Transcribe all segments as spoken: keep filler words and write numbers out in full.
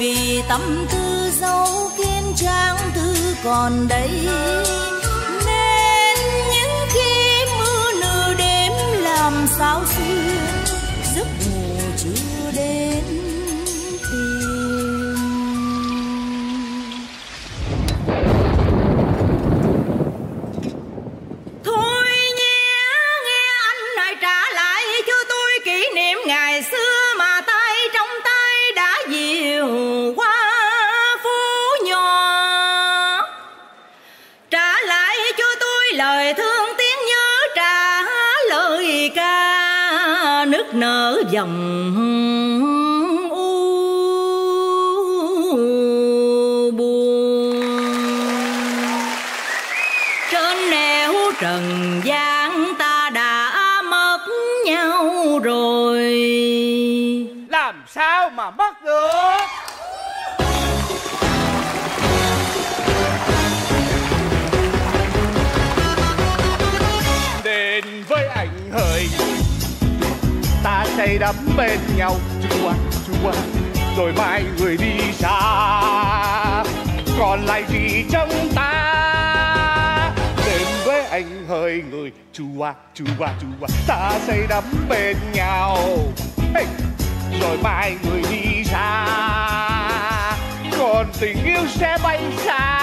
vì tâm tư dấu kiên trang tư còn đây, nên những khi mưa nửa đêm làm sao xuyên giấc ngủ chưa đến tìm. Thôi nhé, nghe anh này trả lại cho tôi kỷ niệm ngày xưa mà tay trong tay đã dìu qua phố nhỏ. Trả lại cho tôi lời thương tiếng nhớ, trả lời ca nức nở dòng u buồn. Trên nẻo trần gian ta đã mất nhau rồi, làm sao mà mất được. Đến với anh hỡi, ta say đắm bên nhau, chua chua, rồi mai người đi xa, còn lại gì trong ta. Đến với anh hỡi người, chua chua chua, ta say đắm bên nhau, hey. Rồi mai người đi xa, còn tình yêu sẽ bay xa.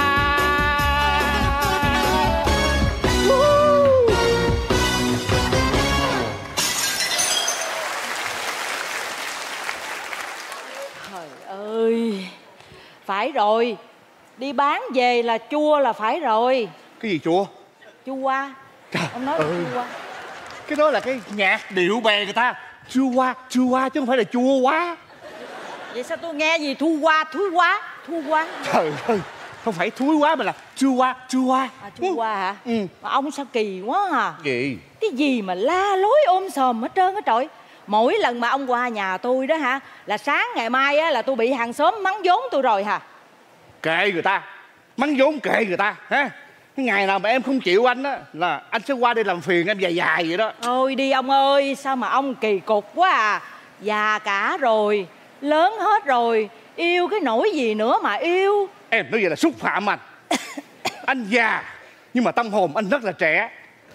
Trời ơi, phải rồi, đi bán về là chua là phải rồi. Cái gì chua? Chua. Trời ông nói ơi. là chua. Cái đó là cái nhạc điệu bè người ta. Chua chua chứ không phải là chua quá. Vậy sao tôi nghe gì thu qua thúi quá thu quá. Trời ơi, không phải thúi quá mà là chua chua. À, chua qua hả? Ừ. Mà ông sao kỳ quá à. Gì? Cái gì mà la lối ôm sòm hết trơn á trời. Mỗi lần mà ông qua nhà tôi đó hả, là sáng ngày mai á là tôi bị hàng xóm mắng vốn tôi rồi hả? Kệ người ta, mắng vốn kệ người ta ha. Cái ngày nào mà em không chịu anh á là anh sẽ qua đây làm phiền em dài dài vậy đó. Thôi đi ông ơi, sao mà ông kỳ cục quá à. Già cả rồi, lớn hết rồi, yêu cái nỗi gì nữa mà yêu. Em nói vậy là xúc phạm anh. Anh già nhưng mà tâm hồn anh rất là trẻ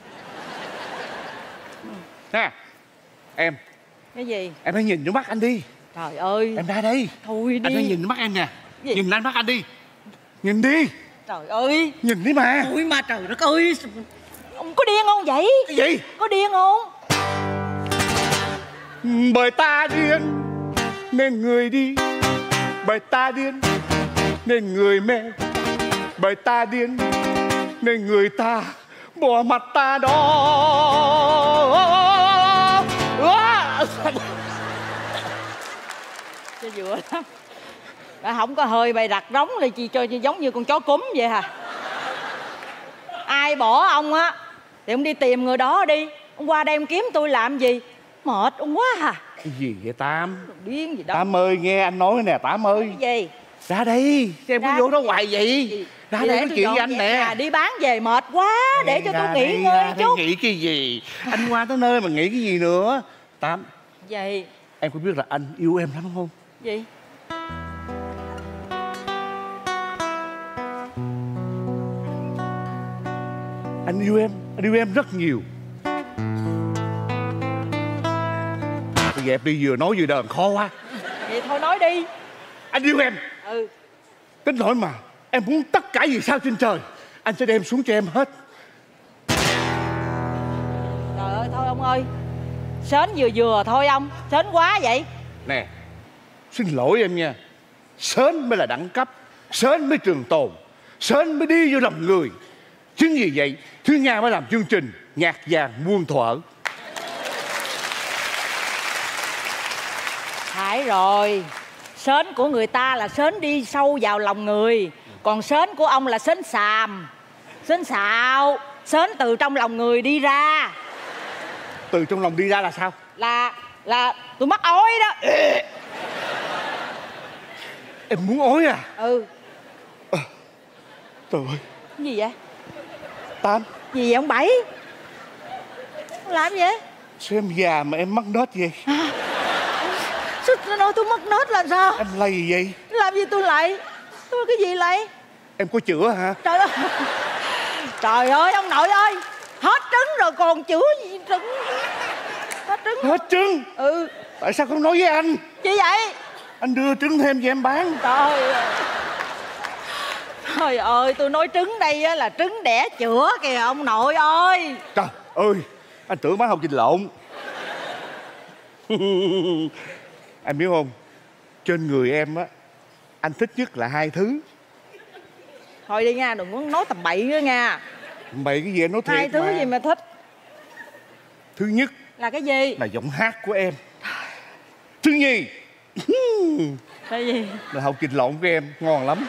ha. Em. Cái gì? Em hãy nhìn vô mắt anh đi. Trời ơi. Em ra đây. Thôi đi. Anh hãy nhìn vô mắt em nè. Gì? Nhìn lên mắt anh đi. Nhìn đi. Trời ơi. Nhìn đi mà. Ôi mà trời đất ơi. Ông có điên không vậy? Cái gì? Có điên không? Bởi ta điên nên người đi, bởi ta điên nên người mê, bởi ta điên nên người ta bỏ mặt ta đó. Cho vừa lắm. Đã không có hơi bày đặt rống là chi cho giống như con chó cúm vậy hả? Ai bỏ ông á thì ông đi tìm người đó đi. Ông qua đây ông kiếm tôi làm gì? Mệt ông quá à. Cái gì vậy Tám? Điên gì đó. Tám ơi, nghe anh nói nè Tám ơi. Cái gì? Ra đây, em cứ vô đó hoài vậy. Gì? Ra đây nói chuyện với anh nè. À, đi bán về mệt quá. Để cho tôi nghỉ ngơi ra chút. Nghĩ cái gì? Anh qua tới nơi mà nghĩ cái gì nữa? Tám. Gì? Em có biết là anh yêu em lắm không? Gì? Anh yêu em, anh yêu em rất nhiều. Tôi dẹp đi, vừa nói vừa đờn khó quá. Vậy thôi nói đi. Anh yêu em. Ừ. Đến nỗi mà em muốn tất cả vì sao trên trời anh sẽ đem xuống cho em hết. Trời ơi thôi ông ơi. Sến vừa vừa thôi ông. Sến quá vậy. Nè, xin lỗi em nha. Sến mới là đẳng cấp, sến mới trường tồn, sến mới đi vô lòng người. Chính vì vậy Thúy Nga mới làm chương trình Nhạc vàng muôn thuở. Phải rồi. Sến của người ta là sến đi sâu vào lòng người. Còn sến của ông là sến xàm, sến xạo. Sến từ trong lòng người đi ra. Từ trong lòng đi ra là sao? Là Là tôi mắc ói đó. Em muốn ói à? Ừ. À, trời ơi. Cái gì vậy? Tám. Gì vậy ông Bảy? Ông làm gì vậy? Sao em già mà em mắc nết vậy? À, sao Nó nói tôi mất nết là sao? Em lầy gì vậy? Làm gì tôi lạy? Tôi cái gì lạy? Em có chữa hả? Trời ơi. Trời ơi ông nội ơi, hết trứng rồi còn chữa gì trứng? Hết trứng. Hết trứng? Ừ. Tại sao không nói với anh? Chi vậy? Anh đưa trứng thêm cho em bán. Trời ơi. Trời ơi, tôi nói trứng đây á là trứng đẻ chữa kìa ông nội ơi. Trời ơi, anh tưởng bán hột vịt lộn. Em biết không, trên người em á, anh thích nhất là hai thứ. Thôi đi nha, đừng có nói tầm bậy nữa nha. Bậy cái gì em nói thiệt. Hai thứ mà. gì mà thích? Thứ nhất Là cái gì? là giọng hát của em. Thứ nhì Cái gì? là hột vịt lộn của em, ngon lắm.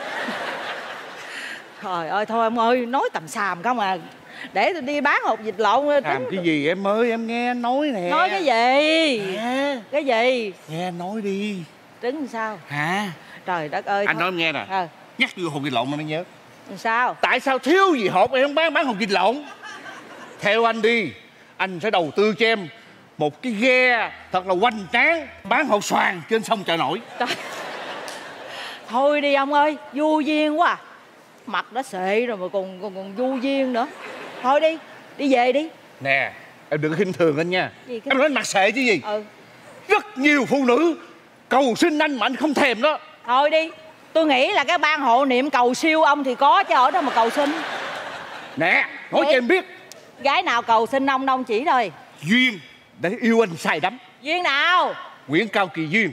Trời ơi, thôi ông ơi, nói tầm xàm không à. Để tôi đi bán hột vịt lộn. Làm cái gì em ơi, em nghe anh nói nè. Nói cái gì? Nè. Cái gì? Nghe anh nói đi. Trứng sao? Hả? Trời đất ơi. Anh thôi. nói em nghe nè. Ờ. Nhắc vô hột vịt lộn mà nó nhớ. Sao? Tại sao thiếu gì hột em không bán bán hột vịt lộn? Theo anh đi, anh sẽ đầu tư cho em một cái ghe thật là hoành tráng bán hột xoàn trên sông Chợ Nổi. Trời. Thôi đi ông ơi, vô duyên quá à. Mặt đã xệ rồi mà còn còn, còn vô duyên nữa. Thôi đi, đi về đi. Nè, em đừng có khinh thường anh nha. Gì cái... Em nói anh mặt xệ chứ gì. Ừ. Rất nhiều phụ nữ cầu xin anh mà anh không thèm đó. Thôi đi, tôi nghĩ là cái ban hộ niệm cầu siêu ông thì có chứ ở đâu mà cầu xin. Nè, nói Vậy? cho em biết. Gái nào cầu xin ông đâu chỉ thôi. Duyên để yêu anh say đắm. Duyên nào? Nguyễn Cao Kỳ Duyên.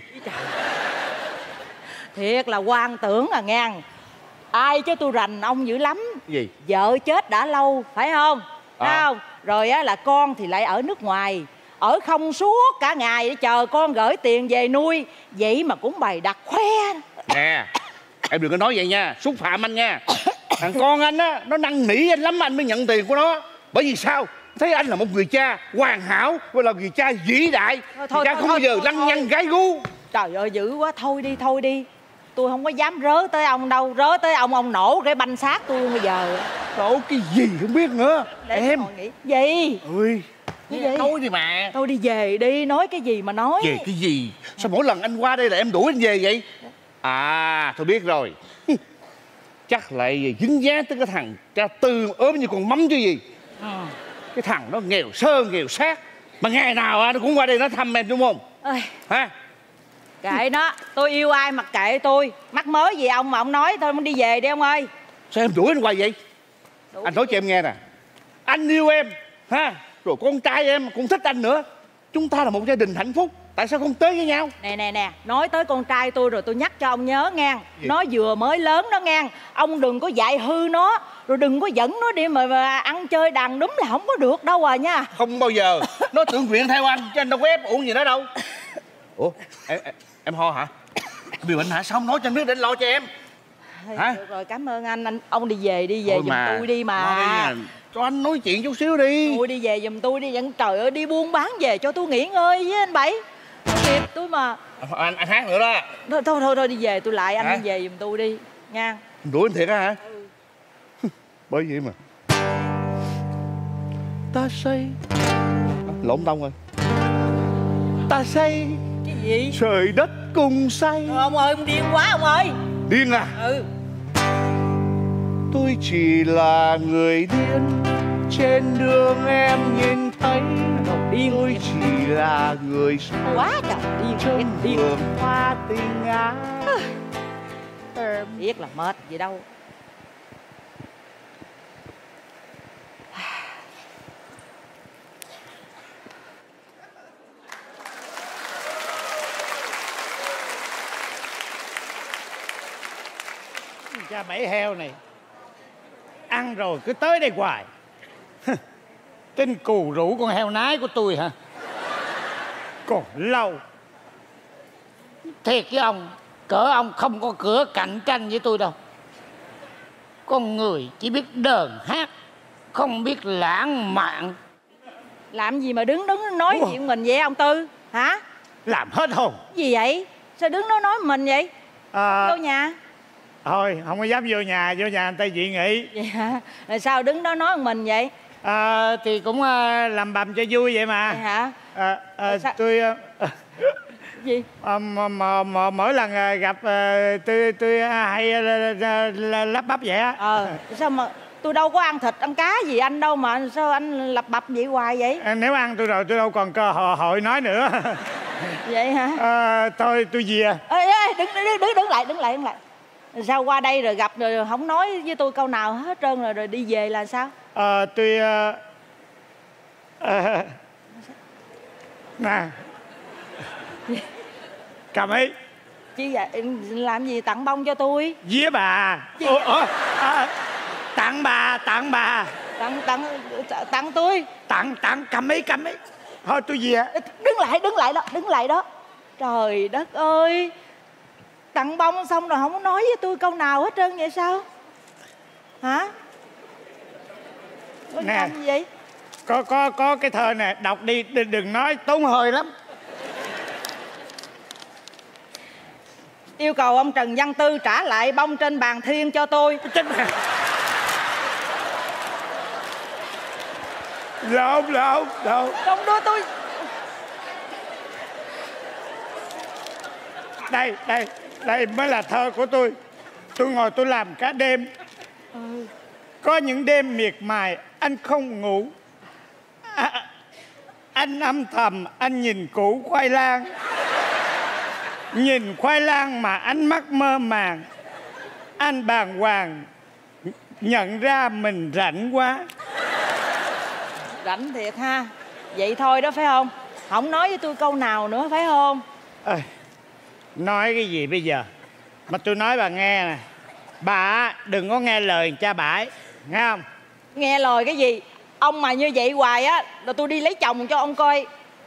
Thiệt là quan tưởng à ngang. Ai chứ tôi rành ông dữ lắm. Gì? Vợ chết đã lâu, phải không? Phải À. không? Rồi á là con thì lại ở nước ngoài, ở không suốt cả ngày để chờ con gửi tiền về nuôi. Vậy mà cũng bày đặt khoe. Nè, em đừng có nói vậy nha, xúc phạm anh nha. Thằng con anh á, nó năn nỉ anh lắm anh mới nhận tiền của nó. Bởi vì sao? Thấy anh là một người cha hoàn hảo, và là người cha vĩ đại. Thôi, thôi, cha thôi, không thôi, bao giờ thôi, lăng thôi. nhăng gái gu. Trời ơi dữ quá, thôi đi thôi đi. Tôi không có dám rớ tới ông đâu. Rớ tới ông ông nổ cái banh xác tôi luôn bây giờ. Trời, cái gì không biết nữa. Để Em ngồi nghĩ. Gì? ơi, Cái gì? nói đi mà. Thôi đi về đi, nói cái gì mà nói. Về cái gì? Sao mỗi lần anh qua đây là em đuổi anh về vậy? À, tôi biết rồi. Chắc lại dính dáng tới cái thằng cha Tư ốm như con mắm chứ gì. Ừ. Cái thằng nó nghèo sơ nghèo sát, mà ngày nào nó cũng qua đây nó thăm em đúng không? Ơi, Hả? kệ nó, tôi yêu ai mặc kệ tôi. Mắc mới gì ông mà ông nói thôi, muốn đi về đi ông ơi. Sao em đuổi anh hoài vậy? Đủ Anh nói cho em nghe nè, anh yêu em ha, rồi con trai em cũng thích anh nữa. Chúng ta là một gia đình hạnh phúc, tại sao không tới với nhau? Nè nè nè, nói tới con trai tôi rồi tôi nhắc cho ông nhớ ngang. Gì? Nó vừa mới lớn đó ngang. Ông đừng có dạy hư nó, rồi đừng có dẫn nó đi mà, mà ăn chơi đàn đúng là không có được đâu à nha. Không bao giờ. Nó tự nguyện theo anh, chứ anh đâu có ép uổng gì nó đâu. Ủa, em, em, em ho hả? Bị bệnh hả? Sao không nói cho anh biết để anh lo cho em? Thôi, Hả? được rồi, cảm ơn anh. anh Ông đi về đi về Thôi giùm tôi đi mà. nói à, cho anh nói chuyện chút xíu đi. Tôi đi về giùm tôi đi. Vẫn trời ơi, đi buôn bán về cho tôi nghỉ ngơi với anh Bảy. Tôi kịp tôi mà. Anh, anh hát nữa đó. Thôi thôi thôi, thôi đi về tôi lại. Anh Hả? đi về giùm tôi đi nha. Đuổi anh thiệt á hả? Ừ. Bởi vậy mà ta say lộn tông rồi. Ta say Cái gì? trời đất cùng say. Thôi ông ơi, ông điên quá ông ơi. Điên à? Ừ. Tôi chỉ là người điên trên đường em nhìn thấy. Điên. Tôi chỉ là người say Quá trời điên. trong Em điên. vườn hoa tình ái. Em Biết là mệt gì đâu. Cha mẩy heo này, ăn rồi cứ tới đây hoài. Tin cù rủ con heo nái của tôi hả? Còn lâu. Thiệt với ông, cỡ ông không có cửa cạnh tranh với tôi đâu. Con người chỉ biết đờn hát, không biết lãng mạn. Làm gì mà đứng đứng nói Ủa? chuyện mình vậy ông Tư? Hả? Làm hết hồn. Gì vậy? Sao đứng đó nói mình vậy? à, Vô nhà. Thôi không có dám vô nhà, vô nhà người ta dị nghị. Vậy hả? Là sao đứng đó nói mình vậy? à, Thì cũng à, làm bầm cho vui vậy mà. Vậy hả? à, à, Sao? Tôi à, Gì? À, mà, mà, mà, mỗi lần gặp uh, tôi tôi hay uh, lắp bắp vậy á. Ờ sao mà tôi đâu có ăn thịt ăn cá gì anh đâu mà sao anh lập bập vậy hoài vậy? À, nếu ăn tôi rồi tôi đâu còn cơ hội nói nữa. Vậy hả? À, thôi tôi về. Ê, ê, đứng, đứng, đứng, đứng lại đứng lại đứng lại. Sao qua đây rồi gặp rồi không nói với tôi câu nào hết trơn rồi rồi đi về là sao? À, tôi uh, uh, nè cầm ấy. Chứ vậy làm gì tặng bông cho tôi? Vía bà. Ủa, ủa, à, tặng bà tặng bà Tặng tặng tặng tôi. Tặng tặng cầm ấy cầm ấy. Thôi tôi về. Đứng lại đứng lại đó đứng lại đó. Trời đất ơi, tặng bông xong rồi không có nói với tôi câu nào hết trơn vậy sao? Hả? Có Nè, làm gì vậy? Có có có cái thơ này đọc đi, đừng, đừng nói tốn hơi lắm. Yêu cầu ông Trần Văn Tư trả lại bông trên bàn thiên cho tôi. Trên bàn. Lộn lộn lộn. Không đưa tôi. Đây đây đây mới là thơ của tôi. Tôi ngồi tôi làm cả đêm. Ừ. Có những đêm miệt mài anh không ngủ. À, anh âm thầm anh nhìn củ khoai lang. Nhìn khoai lang mà ánh mắt mơ màng. Anh bàng hoàng nhận ra mình rảnh quá. Rảnh thiệt ha. Vậy thôi đó phải không? Không nói với tôi câu nào nữa phải không? À, nói cái gì bây giờ? Mà tôi nói bà nghe nè. Bà đừng có nghe lời cha bãi, nghe không? Nghe lời cái gì? Ông mà như vậy hoài á là tôi đi lấy chồng cho ông coi.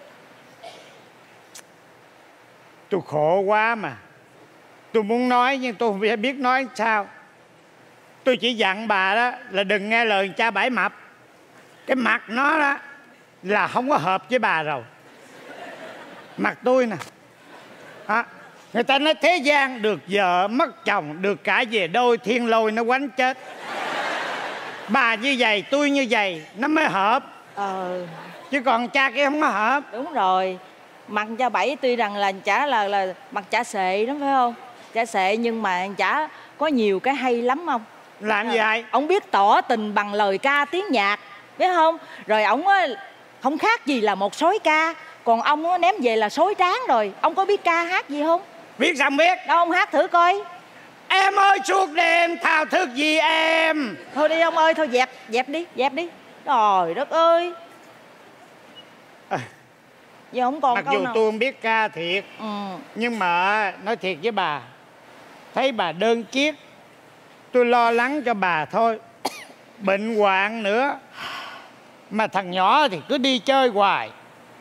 Tôi khổ quá mà. Tôi muốn nói nhưng tôi không biết nói sao. Tôi chỉ dặn bà đó là đừng nghe lời cha bãi mập. Cái mặt nó đó là không có hợp với bà rồi. Mặt tôi nè. À, người ta nói thế gian được vợ mất chồng, được cả về đôi thiên lôi nó quánh chết. Bà như vậy tôi như vậy nó mới hợp. Ờ. Chứ còn cha kia không có hợp. Đúng rồi. Mặt cha Bảy tuy rằng là chả là là mặt chả xệ lắm phải không? Chả xệ nhưng mà chả có nhiều cái hay lắm không? Làm gì hay? Ông biết tỏ tình bằng lời ca tiếng nhạc, biết không? Rồi ông á không khác gì là một sói ca. Còn ông á ném về là sói tráng rồi. Ông có biết ca hát gì không? Biết sao biết? Đâu ông hát thử coi. Em ơi suốt đêm thao thức gì em. Thôi đi ông ơi, thôi dẹp, dẹp đi, dẹp đi. Trời đất ơi. À, Giờ không còn mặc câu dù nào. tôi không biết ca thiệt. Ừ. Nhưng mà nói thiệt với bà, thấy bà đơn chiếc, tôi lo lắng cho bà thôi. Bệnh hoạn nữa. Mà thằng nhỏ thì cứ đi chơi hoài.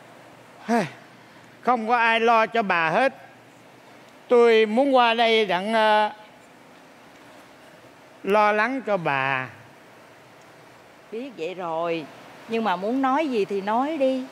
Không có ai lo cho bà hết. Tôi muốn qua đây đặng uh, lo lắng cho bà. Biết vậy rồi. Nhưng mà muốn nói gì thì nói đi.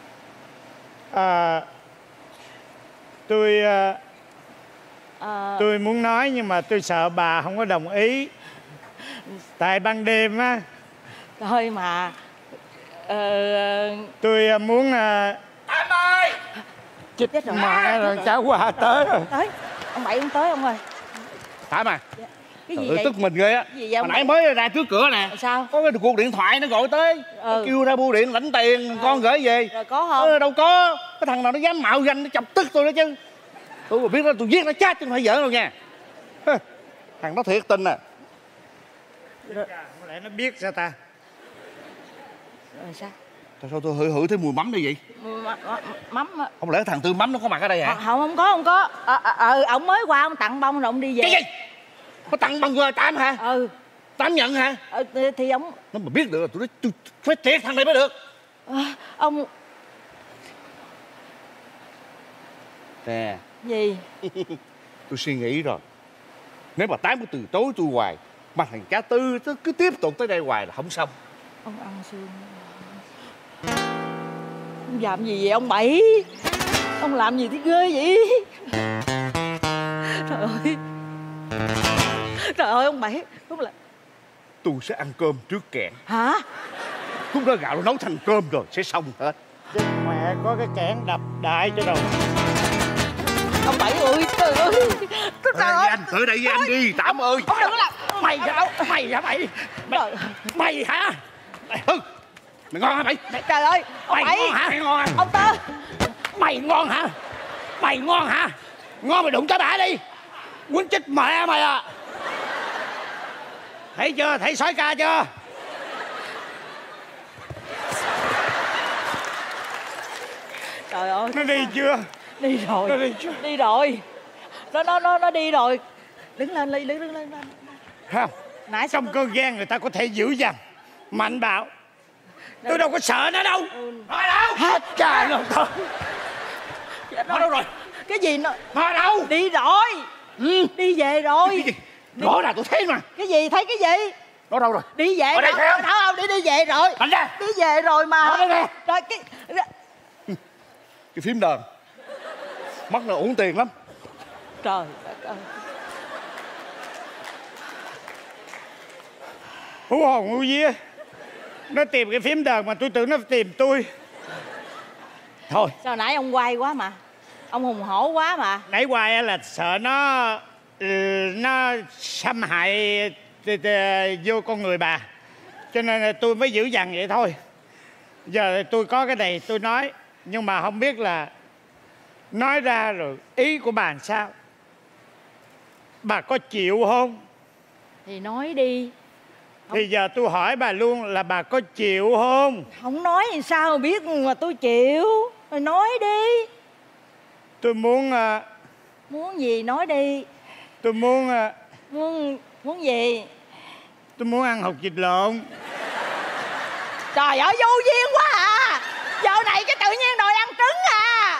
À, tôi uh, à... tôi muốn nói nhưng mà tôi sợ bà không có đồng ý. Tại ban đêm á. Thôi mà ờ... tôi muốn uh... Tám ơi. Chết rồi. Mẹ rồi cháu qua tới rồi. Tới. Ông Bảy ông tới ông ơi. Tám à. Dạ. Cái gì Trời vậy? tức mình ghê á. Gì vậy Hồi nãy mới ra trước cửa nè. Sao? Có cái cuộc điện thoại nó gọi tới. Ừ. Nó kêu ra bưu điện lãnh tiền. Ừ. Con gửi về. Rồi có không? Ờ, đâu có. Cái thằng nào nó dám mạo danh nó chọc tức tôi đó chứ. Tôi mà biết đó tôi giết nó chết chứ không phải giỡn đâu nha. Thằng nó thiệt tình à. Rồi. Có lẽ nó biết sao ta. Rồi sao? Tại sao tôi hửi hửi thấy mùi mắm như vậy? Mắm á. Không lẽ thằng Tư Mắm nó có mặt ở đây hả? Không, không có, không có. Ờ, ờ, ông mới qua ông tặng bông rồi ông đi về. Cái gì? Có tặng bông rồi Tám hả? Ừ. Tám nhận hả? Ờ, thì ông... Nó mà biết được là tôi nói tôi phải triệt thằng này mới được. À, ông... Nè. Gì? Tôi suy nghĩ rồi. Nếu mà Tám cứ từ chối tôi hoài, mà thằng Cá Tư cứ tiếp tục tới đây hoài là không xong. Ông ăn xương. Ông làm gì vậy ông Bảy? Ông làm gì thì ghê vậy? Trời ơi. Trời ơi ông Bảy. Đúng là... Tôi sẽ ăn cơm trước kẹn. Hả? Lúc đó gạo nó nấu thành cơm rồi sẽ xong hết. Chứ mẹ có cái kẽn đập đại cho đầu. Ông Bảy ơi, trời ơi. Trời ơi. Anh tới đây với anh đi, Tám ơi. Ông đừng có làm. Mày hả? Mày hả Bảy? Mày, mày hả? Mày, Hưng, mày ngon hả Bảy? Trời ơi, ông Mày Bảy. ngon hả? Mày ngon hả? Ông Tơ. Mày ngon hả? Mày ngon hả? Ngon mày đụng tới bả đi. Quýnh chết mẹ mày à. Thấy chưa? Thấy sói ca chưa? Trời ơi. Nó đi chưa? Đi rồi. Nó đi chưa? Đi rồi. Nó nó nó nó đi rồi. Đứng lên Ly, đứng lên lên. Không. Nãy Trong cơn ghen người ta có thể dữ dằn, mạnh bạo. Tôi đâu có sợ nó đâu. Nó đâu? Hết trời rồi thôi. Nó đâu rồi? Cái gì nó? Nó đâu? Đi rồi. Ừ. Đi về rồi. Rõ ràng tôi thấy mà. Cái gì? Thấy cái gì? Nó đâu rồi? Đi về. Ở đây đâu, thấy không? đâu, đâu, đi đi về rồi. Mạnh ra. Đi về rồi mà. Ở đây nè. Rồi cái Cái phím đờn mất là uống tiền lắm. trời đất ơi. Hú hồn hú vía. Nó tìm cái phím đờn mà tôi tưởng nó tìm tôi. Thôi. Sao nãy ông quay quá mà. Ông hùng hổ quá mà. Nãy hoài là sợ nó ừ, nó xâm hại vô con người bà, cho nên là tôi mới giữ dằn vậy thôi. Giờ tôi có cái này tôi nói, nhưng mà không biết là nói ra rồi ý của bà làm sao. Bà có chịu không? Thì nói đi. Thì giờ tôi hỏi bà luôn là bà có chịu không? Không nói thì sao biết mà tôi chịu. Rồi nói đi. Tôi muốn uh, Muốn gì nói đi. tôi muốn uh, Muốn muốn gì? tôi muốn ăn hột vịt lộn. Trời ơi vô duyên quá à. Giờ này cái tự nhiên đòi ăn trứng à.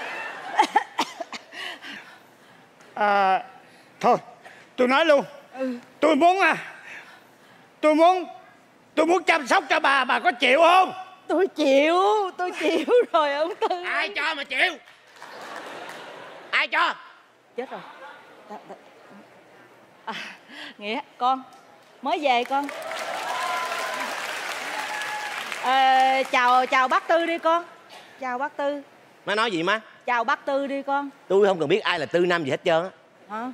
À, thôi tôi nói luôn. Ừ. Tôi muốn à tôi muốn tôi muốn chăm sóc cho bà. Bà có chịu không? Tôi chịu. Tôi chịu rồi ông Tư. Ai cho mà chịu? Ai cho? Chết rồi. Ta, ta. À, Nghĩa con mới về con. À, chào chào bác Tư đi con. Chào bác Tư. Má nói gì má? Chào bác Tư đi con. Tôi không cần biết ai là Tư Nam gì hết trơn á. Hả?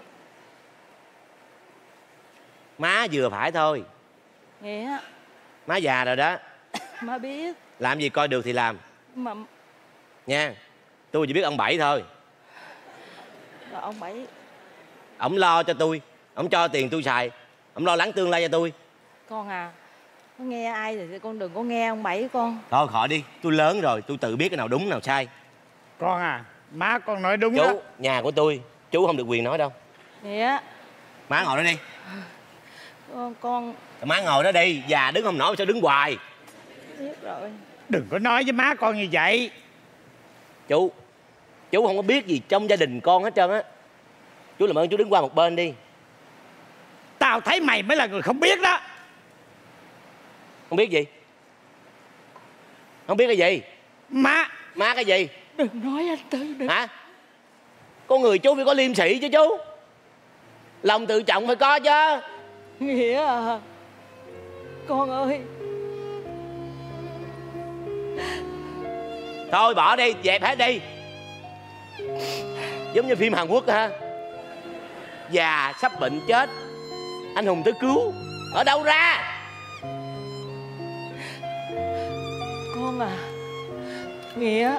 Má vừa phải thôi. Nghĩa. Má già rồi đó. Má biết. Làm gì coi được thì làm Mà nha. Tôi chỉ biết ông Bảy thôi. rồi ông Bảy. Ổng lo cho tôi, ổng cho tiền tôi xài, ổng lo lắng tương lai cho tôi. Con à, có nghe ai thì con đừng có nghe ông Bảy con. Thôi khỏi đi, tôi lớn rồi, tôi tự biết cái nào đúng nào sai. Con à, má con nói đúng Chú, đó. nhà của tôi, chú không được quyền nói đâu. Nghĩa. Má ngồi đó đi. Con con Má ngồi đó đi, già đứng không nổi sao đứng hoài. biết rồi. Đừng có nói với má con như vậy. Chú, chú không có biết gì trong gia đình con hết trơn á. Chú làm ơn chú đứng qua một bên đi. Tao thấy mày mới là người không biết đó. Không biết gì? Không biết cái gì? Má. Má cái gì? Đừng nói anh Tư đừng. Hả? Con người chú phải có liêm sĩ chứ chú. Lòng tự trọng phải có chứ. Nghĩa à, con ơi. Thôi bỏ đi, dẹp hết đi. Giống như phim Hàn Quốc ha. Già sắp bệnh chết, anh hùng tới cứu. Ở đâu ra? Con à. Nghĩa.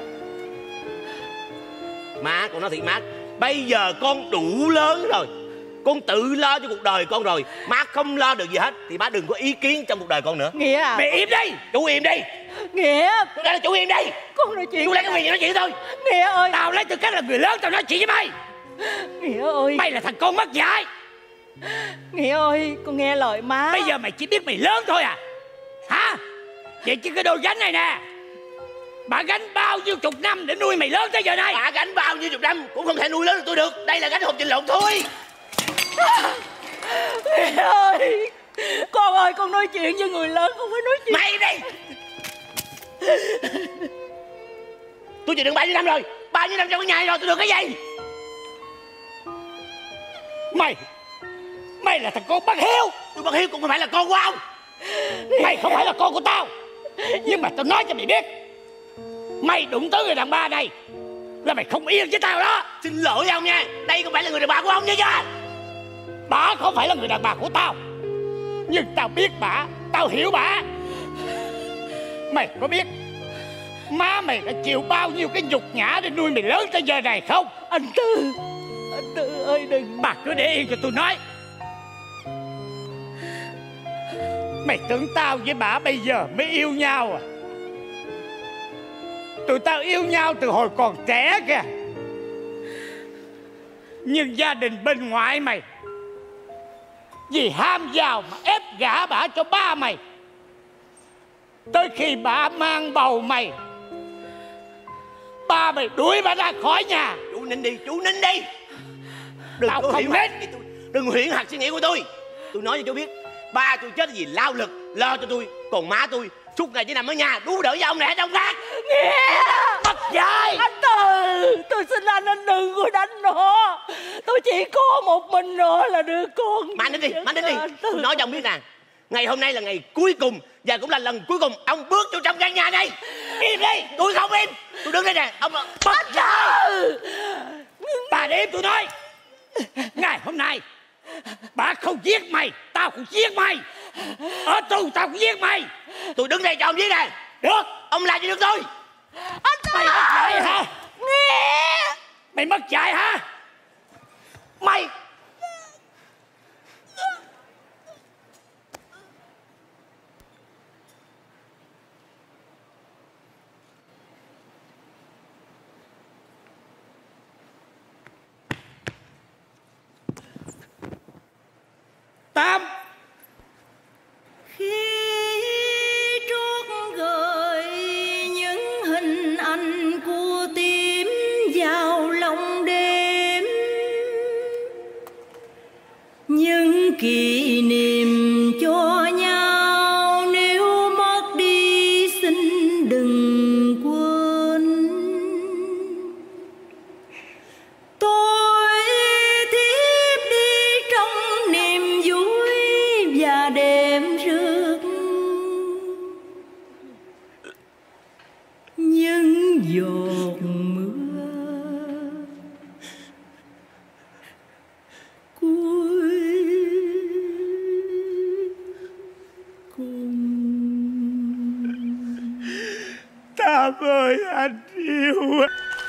Má, con nói thiệt má, bây giờ con đủ lớn rồi, con tự lo cho cuộc đời con rồi. Má không lo được gì hết thì má đừng có ý kiến trong cuộc đời con nữa. Nghĩa à. Mày im đi, chú im đi. Nghĩa. Tôi nói là chú im đi. Con nói chuyện. Chú lấy cái quyền gì nói chuyện thôi. Nghĩa ơi. Tao lấy tư cách là người lớn tao nói chuyện với mày. Nghĩa ơi. Mày là thằng con mất dạy. Nghĩa ơi, con nghe lời má. Bây giờ mày chỉ biết mày lớn thôi à? Hả? Vậy chứ cái đôi gánh này nè, bà gánh bao nhiêu chục năm để nuôi mày lớn tới giờ này. Bà gánh bao nhiêu chục năm cũng không thể nuôi lớn được tôi được. Đây là gánh hột vịt lộn thôi. Nghĩa ơi. Con ơi, con nói chuyện với người lớn, không phải nói chuyện. Mày đi. Tôi chịu đựng bao nhiêu năm rồi, bao nhiêu năm trong cái nhà này rồi, tôi được cái gì? Mày Mày là thằng con bất hiếu. Tôi bất hiếu cũng không phải là con của ông. Mày không phải là con của tao. Nhưng mà tao nói cho mày biết, mày đụng tới người đàn bà này là mày không yên với tao đó. Xin lỗi ông nha, đây không phải là người đàn bà của ông nha nha. Bà không phải là người đàn bà của tao, nhưng tao biết bà, tao hiểu bà. Mày có biết má mày đã chịu bao nhiêu cái nhục nhã để nuôi mày lớn tới giờ này không? Anh Tư, anh Tư ơi đừng. Bà cứ để yên cho tôi nói. Mày tưởng tao với bà bây giờ mới yêu nhau à? Tụi tao yêu nhau từ hồi còn trẻ kìa. Nhưng gia đình bên ngoại mày vì ham giàu mà ép gả bà cho ba mày. Tới khi bà mang bầu mày, ba mày đuổi bà ra khỏi nhà. Chú nín đi, chú nín đi. Đừng Tao có không hiểu nín. Đừng huyễn hoặc suy nghĩ của tôi. Tôi nói cho chú biết, ba tôi chết vì lao lực lo cho tôi, còn má tôi suốt ngày chỉ nằm ở nhà đú đỡ cho ông này trong gác. Nghĩa Mất dạy. anh Tư, tôi xin anh anh đừng có đánh nó. Tôi chỉ có một mình nó là đứa con. Mà nín đi, mà nín đi. Tôi nói cho ông biết nè, ngày hôm nay là ngày cuối cùng và cũng là lần cuối cùng ông bước vô trong căn nhà này. Im đi, tôi không im. Tôi đứng đây nè, ông mất dạy. Bà để tôi nói, ngày hôm nay bà không giết mày, tao cũng giết mày. Ở tù tao cũng giết mày. Tôi đứng đây cho ông giết nè. Được, ông làm gì được tôi? Anh Tư, mày mất dạy hả? Nghĩa, Mày mất dạy hả? Mày Tám. Khi trút gợi những hình ảnh của tim vào lòng đêm, những kỷ niệm cho nhau nếu mất đi xin đừng quên. Tôi thiếp đi trong niềm vui và đêm rước những giọt mưa cuối cùng. Tám ơi, anh yêu.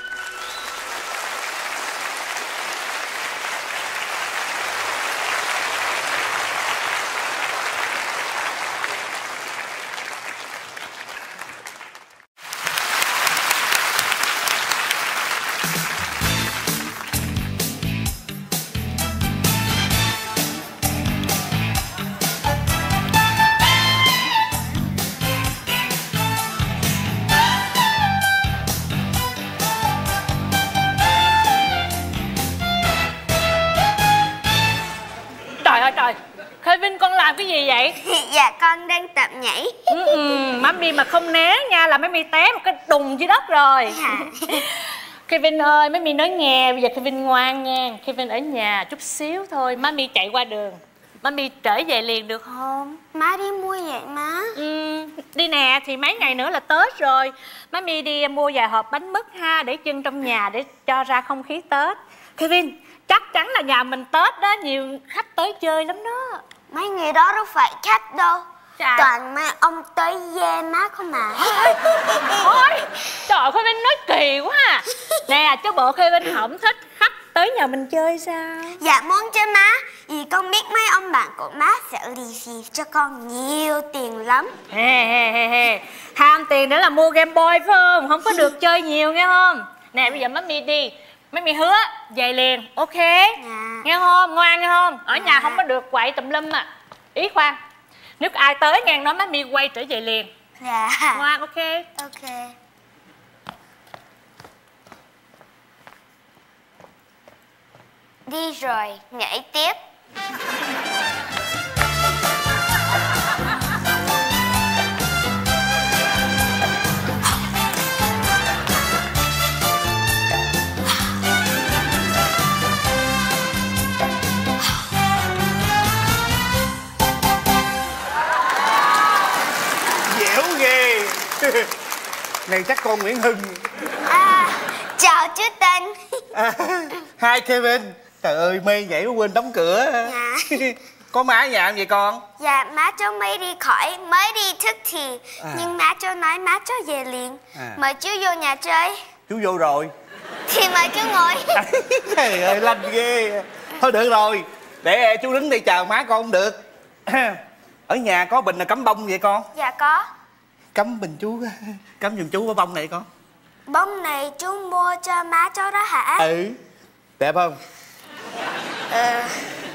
Trời ơi trời, Kevin con làm cái gì vậy? Dạ con đang tập nhảy. ừ, ừ, Mami mà không né nha là Mami té một cái đùng dưới đất rồi. Dạ. Kevin ơi, Mami nói nghe, bây giờ Kevin ngoan nha. Kevin ở nhà chút xíu thôi, Mami chạy qua đường. Mami trở về liền được không? Má đi mua vậy má? Ừ, đi nè, thì mấy ngày nữa là Tết rồi. Mami đi mua vài hộp bánh mứt ha, để trưng trong nhà để cho ra không khí Tết. Kevin, chắc chắn là nhà mình Tết đó, nhiều khách tới chơi lắm đó. Mấy người đó đâu phải khách đâu. Chà. Toàn mấy ông tới dê má không mà. Thôi, trời ơi, Kevin nói kỳ quá à. Nè, chứ bộ Kevin không thích khách tới nhà mình chơi sao? Dạ muốn chứ má. Vì con biết mấy ông bạn của má sẽ lì xì cho con nhiều tiền lắm. He he he he. Ham tiền để là mua Game Boy phải không? Không có được chơi nhiều nghe không? Nè bây giờ Mami đi, Mami hứa về liền, ok? Dạ. Nghe không? Ngoan nghe không? Ở nhà Dạ. không có được quậy tùm lum à. Ý khoan, nếu có ai tới ngang nói Mami quay trở về liền. Dạ. Ngoan, ok? Ok. Đi rồi, nhảy tiếp. Dẻo ghê. Này chắc con Nguyễn Hưng. À, Chào chú Tinh. À, hai Kevin. Trời ơi, mê nhảy quá quên đóng cửa. Dạ. Có má nhà em vậy con? Dạ, má cháu mới đi khỏi, mới đi thức thì. À. Nhưng má cháu nói má cháu về liền. À. Mời chú vô nhà chơi. Chú vô rồi. Thì mời chú ngồi. Trời ơi, lanh ghê. Thôi được rồi, để chú đứng đây chờ má con không được. Ở nhà có bình là cắm bông vậy con? Dạ có. Cắm bình chú, cắm giùm chú cái bông này con. Bông này chú mua cho má cháu đó hả? Ừ. Đẹp không? Ờ.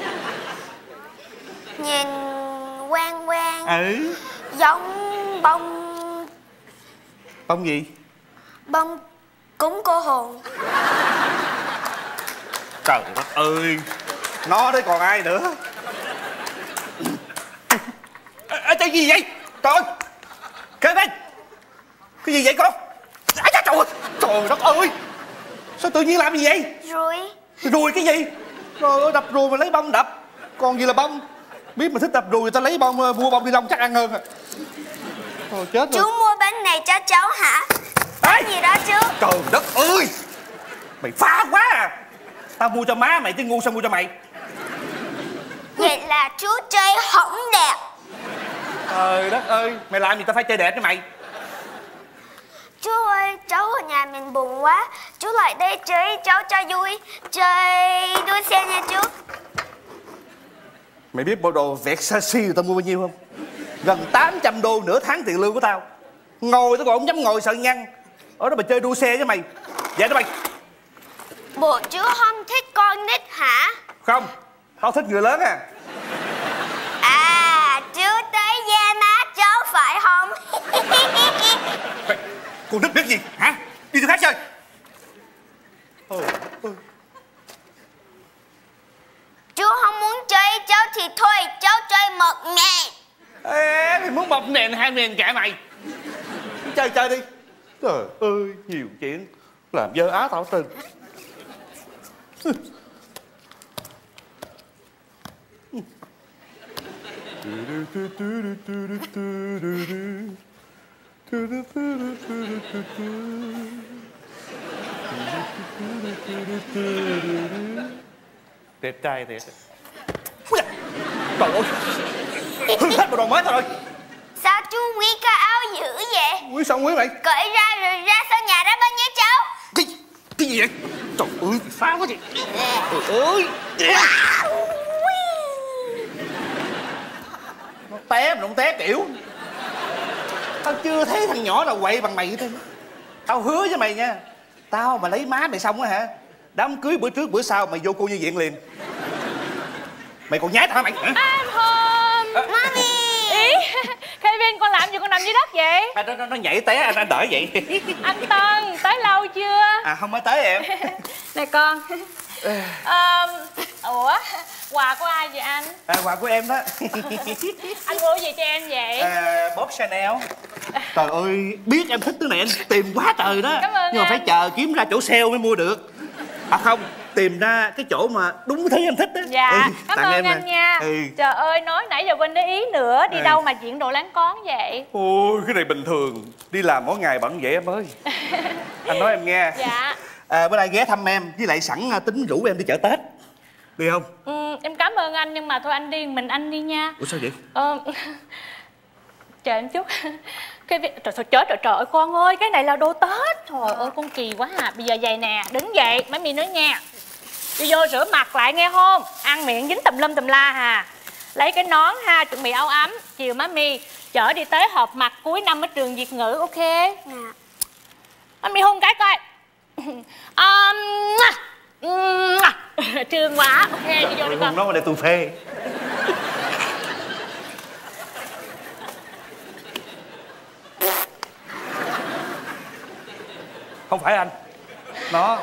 Nhìn quen quen. Ừ. Giống bông. Bông gì? Bông cúng cô hồn. Trời đất ơi, nó đấy còn ai nữa. Ê, cái gì vậy? Trời ơi, Kevin, cái gì vậy con? À, trời ơi, trời đất ơi, sao tự nhiên làm gì vậy? Ruồi. Ruồi cái gì? Trời ơi, đập ruồi mà lấy bông đập, còn gì là bông? Biết mà thích đập ruồi người ta lấy bông, mua bông ni lông chắc ăn hơn à. Trời chết rồi. Chú mua bánh này cho cháu hả? Ê, gì đó chú? trời đất ơi, mày phá quá à. Tao mua cho má mày chứ ngu sao mua cho mày. Vậy là chú chơi hỏng đẹp. Trời đất ơi, mày làm gì tao phải chơi đẹp với mày. Chú ơi, cháu ở nhà mình buồn quá. Chú lại đây chơi cháu cho vui. Chơi đua xe nha chú. Mày biết bộ đồ Versace tao mua bao nhiêu không? Gần tám trăm đô, nửa tháng tiền lương của tao. Ngồi tao còn không dám ngồi sợ nhăn. Ở đó mày chơi đua xe với mày. Vậy đó mày. Bộ chú không thích con nít hả? Không, tao thích người lớn à. À, chú tới da má cháu phải không? Mày, con nít biết gì hả? Đi chỗ khác chơi. Ôi, ôi. Chú không muốn chơi cháu thì thôi, cháu chơi một ngày. Ê, mày muốn bọc nền hai nền kệ mày. Chơi chơi đi. Trời ơi, nhiều chuyện làm dơ á tao tin. Đẹp trai thiệt. Trời ơi, hư hết bộ đồ mới tao rồi. Sao chú quý cái áo dữ vậy? Quý sao quý mày? Cởi ra rồi ra sau nhà ra bên nhé cháu. Cái, cái gì vậy? Trời ơi, phá quá chị. Trời ơi. Nó té mà nó không té kiểu. Tao chưa thấy thằng nhỏ nào quậy bằng mày hết. Tao hứa với mày nha, tao mà lấy má mày xong á hả, đám cưới bữa trước bữa sau mày vô cô nhi viện liền. Mày còn nhái tao hả mày? Hả? Anh Hồn. À, Mami. Ý, Kevin con làm gì con nằm dưới đất vậy? à, nó, nó, nó nhảy té anh anh đợi vậy. Anh Tân tới lâu chưa? À không mới tới em. Nè con. à, ủa quà của ai vậy anh? À, quà của em đó. Anh mua gì cho em vậy? À, Bob Chanel. Trời ơi, biết em thích cái này anh tìm quá trời đó. Cảm ơn nhưng mà anh. phải chờ kiếm ra chỗ sale mới mua được. À không, tìm ra cái chỗ mà đúng thứ em thích đó. Dạ, ừ, cảm tặng ơn em anh nè. nha. Ừ. Trời ơi, nói nãy giờ quên để ý nữa. Đi Ừ. đâu mà chuyện đồ láng con vậy? Ôi, cái này bình thường. Đi làm mỗi ngày bận vậy em ơi. Anh nói em nghe. Dạ. À, bữa nay ghé thăm em, với lại sẵn tính rủ em đi chợ Tết. Đi không? Ừ, em cảm ơn anh, nhưng mà thôi anh đi, mình anh đi nha. Ủa sao vậy? Ờ, chờ em chút. Cái việc... Trời, trời chết rồi, trời ơi con ơi, cái này là đồ Tết. Trời ơi con kỳ quá à. Bây giờ vậy nè, đứng dậy, má mi nói nha. Đi vô rửa mặt lại nghe không? Ăn miệng dính tùm lum tùm la hà. Lấy cái nón ha, chuẩn bị áo ấm. Chiều má mi chở đi tới họp mặt cuối năm ở trường Việt ngữ, ok? Dạ. Má mi hôn cái coi. um, Trường quá, ok đi vô đi con. Không nói mà để tôi phê. Không phải anh. Nó.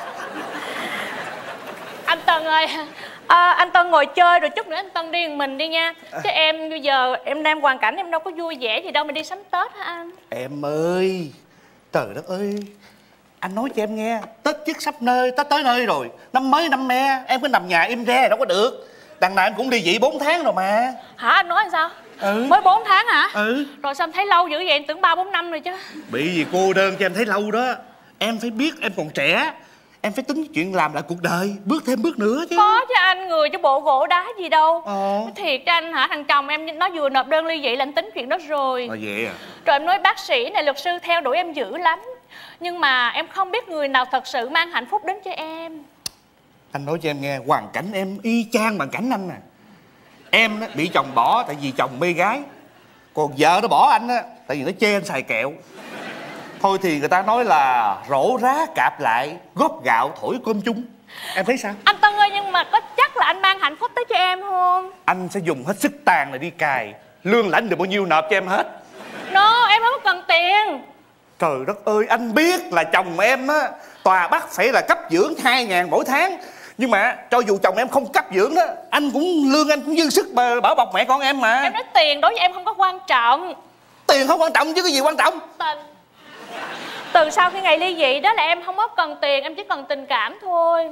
Anh Tân ơi, à, anh Tân ngồi chơi rồi chút nữa anh Tân đi một mình đi nha. Chứ em bây giờ em đang hoàn cảnh em đâu có vui vẻ gì đâu mà đi sắm Tết hả anh? Em ơi, trời đất ơi, anh nói cho em nghe, Tết trước sắp nơi, Tết tới nơi rồi. Năm mới năm me, em cứ nằm nhà im re đâu có được. Đằng nào em cũng đi dị bốn tháng rồi mà. Hả anh nói làm sao? Ừ. Mới bốn tháng hả? Ừ. Rồi sao em thấy lâu dữ vậy, em tưởng ba bốn năm rồi chứ. Bị gì cô đơn cho em thấy lâu đó. Em phải biết em còn trẻ, em phải tính chuyện làm lại cuộc đời, bước thêm bước nữa chứ. Có chứ anh, người chứ bộ gỗ đá gì đâu. Ờ. Thiệt cho anh hả, thằng chồng em nó vừa nộp đơn ly dị là anh tính chuyện đó rồi. À vậy à? Rồi em nói bác sĩ này, luật sư theo đuổi em dữ lắm. Nhưng mà em không biết người nào thật sự mang hạnh phúc đến cho em. Anh nói cho em nghe, hoàn cảnh em y chang bằng cảnh anh nè. Em á, bị chồng bỏ tại vì chồng mê gái. Còn vợ nó bỏ anh á tại vì nó chê anh xài kẹo. Thôi thì người ta nói là rổ rá cạp lại, góp gạo thổi cơm chung. Em thấy sao? Anh Tân ơi, nhưng mà có chắc là anh mang hạnh phúc tới cho em không? Anh sẽ dùng hết sức tàn này đi cài. Lương lãnh được bao nhiêu nộp cho em hết. No, em không có cần tiền. Trời đất ơi, anh biết là chồng em á tòa bắt phải là cấp dưỡng hai ngàn mỗi tháng. Nhưng mà cho dù chồng em không cấp dưỡng đó, anh cũng lương anh cũng dư sức mà bảo bọc mẹ con em mà. Em nói tiền đối với em không có quan trọng. Tiền không quan trọng chứ cái gì quan trọng? Tình. Từ sau khi ngày ly dị đó là em không có cần tiền, em chỉ cần tình cảm thôi.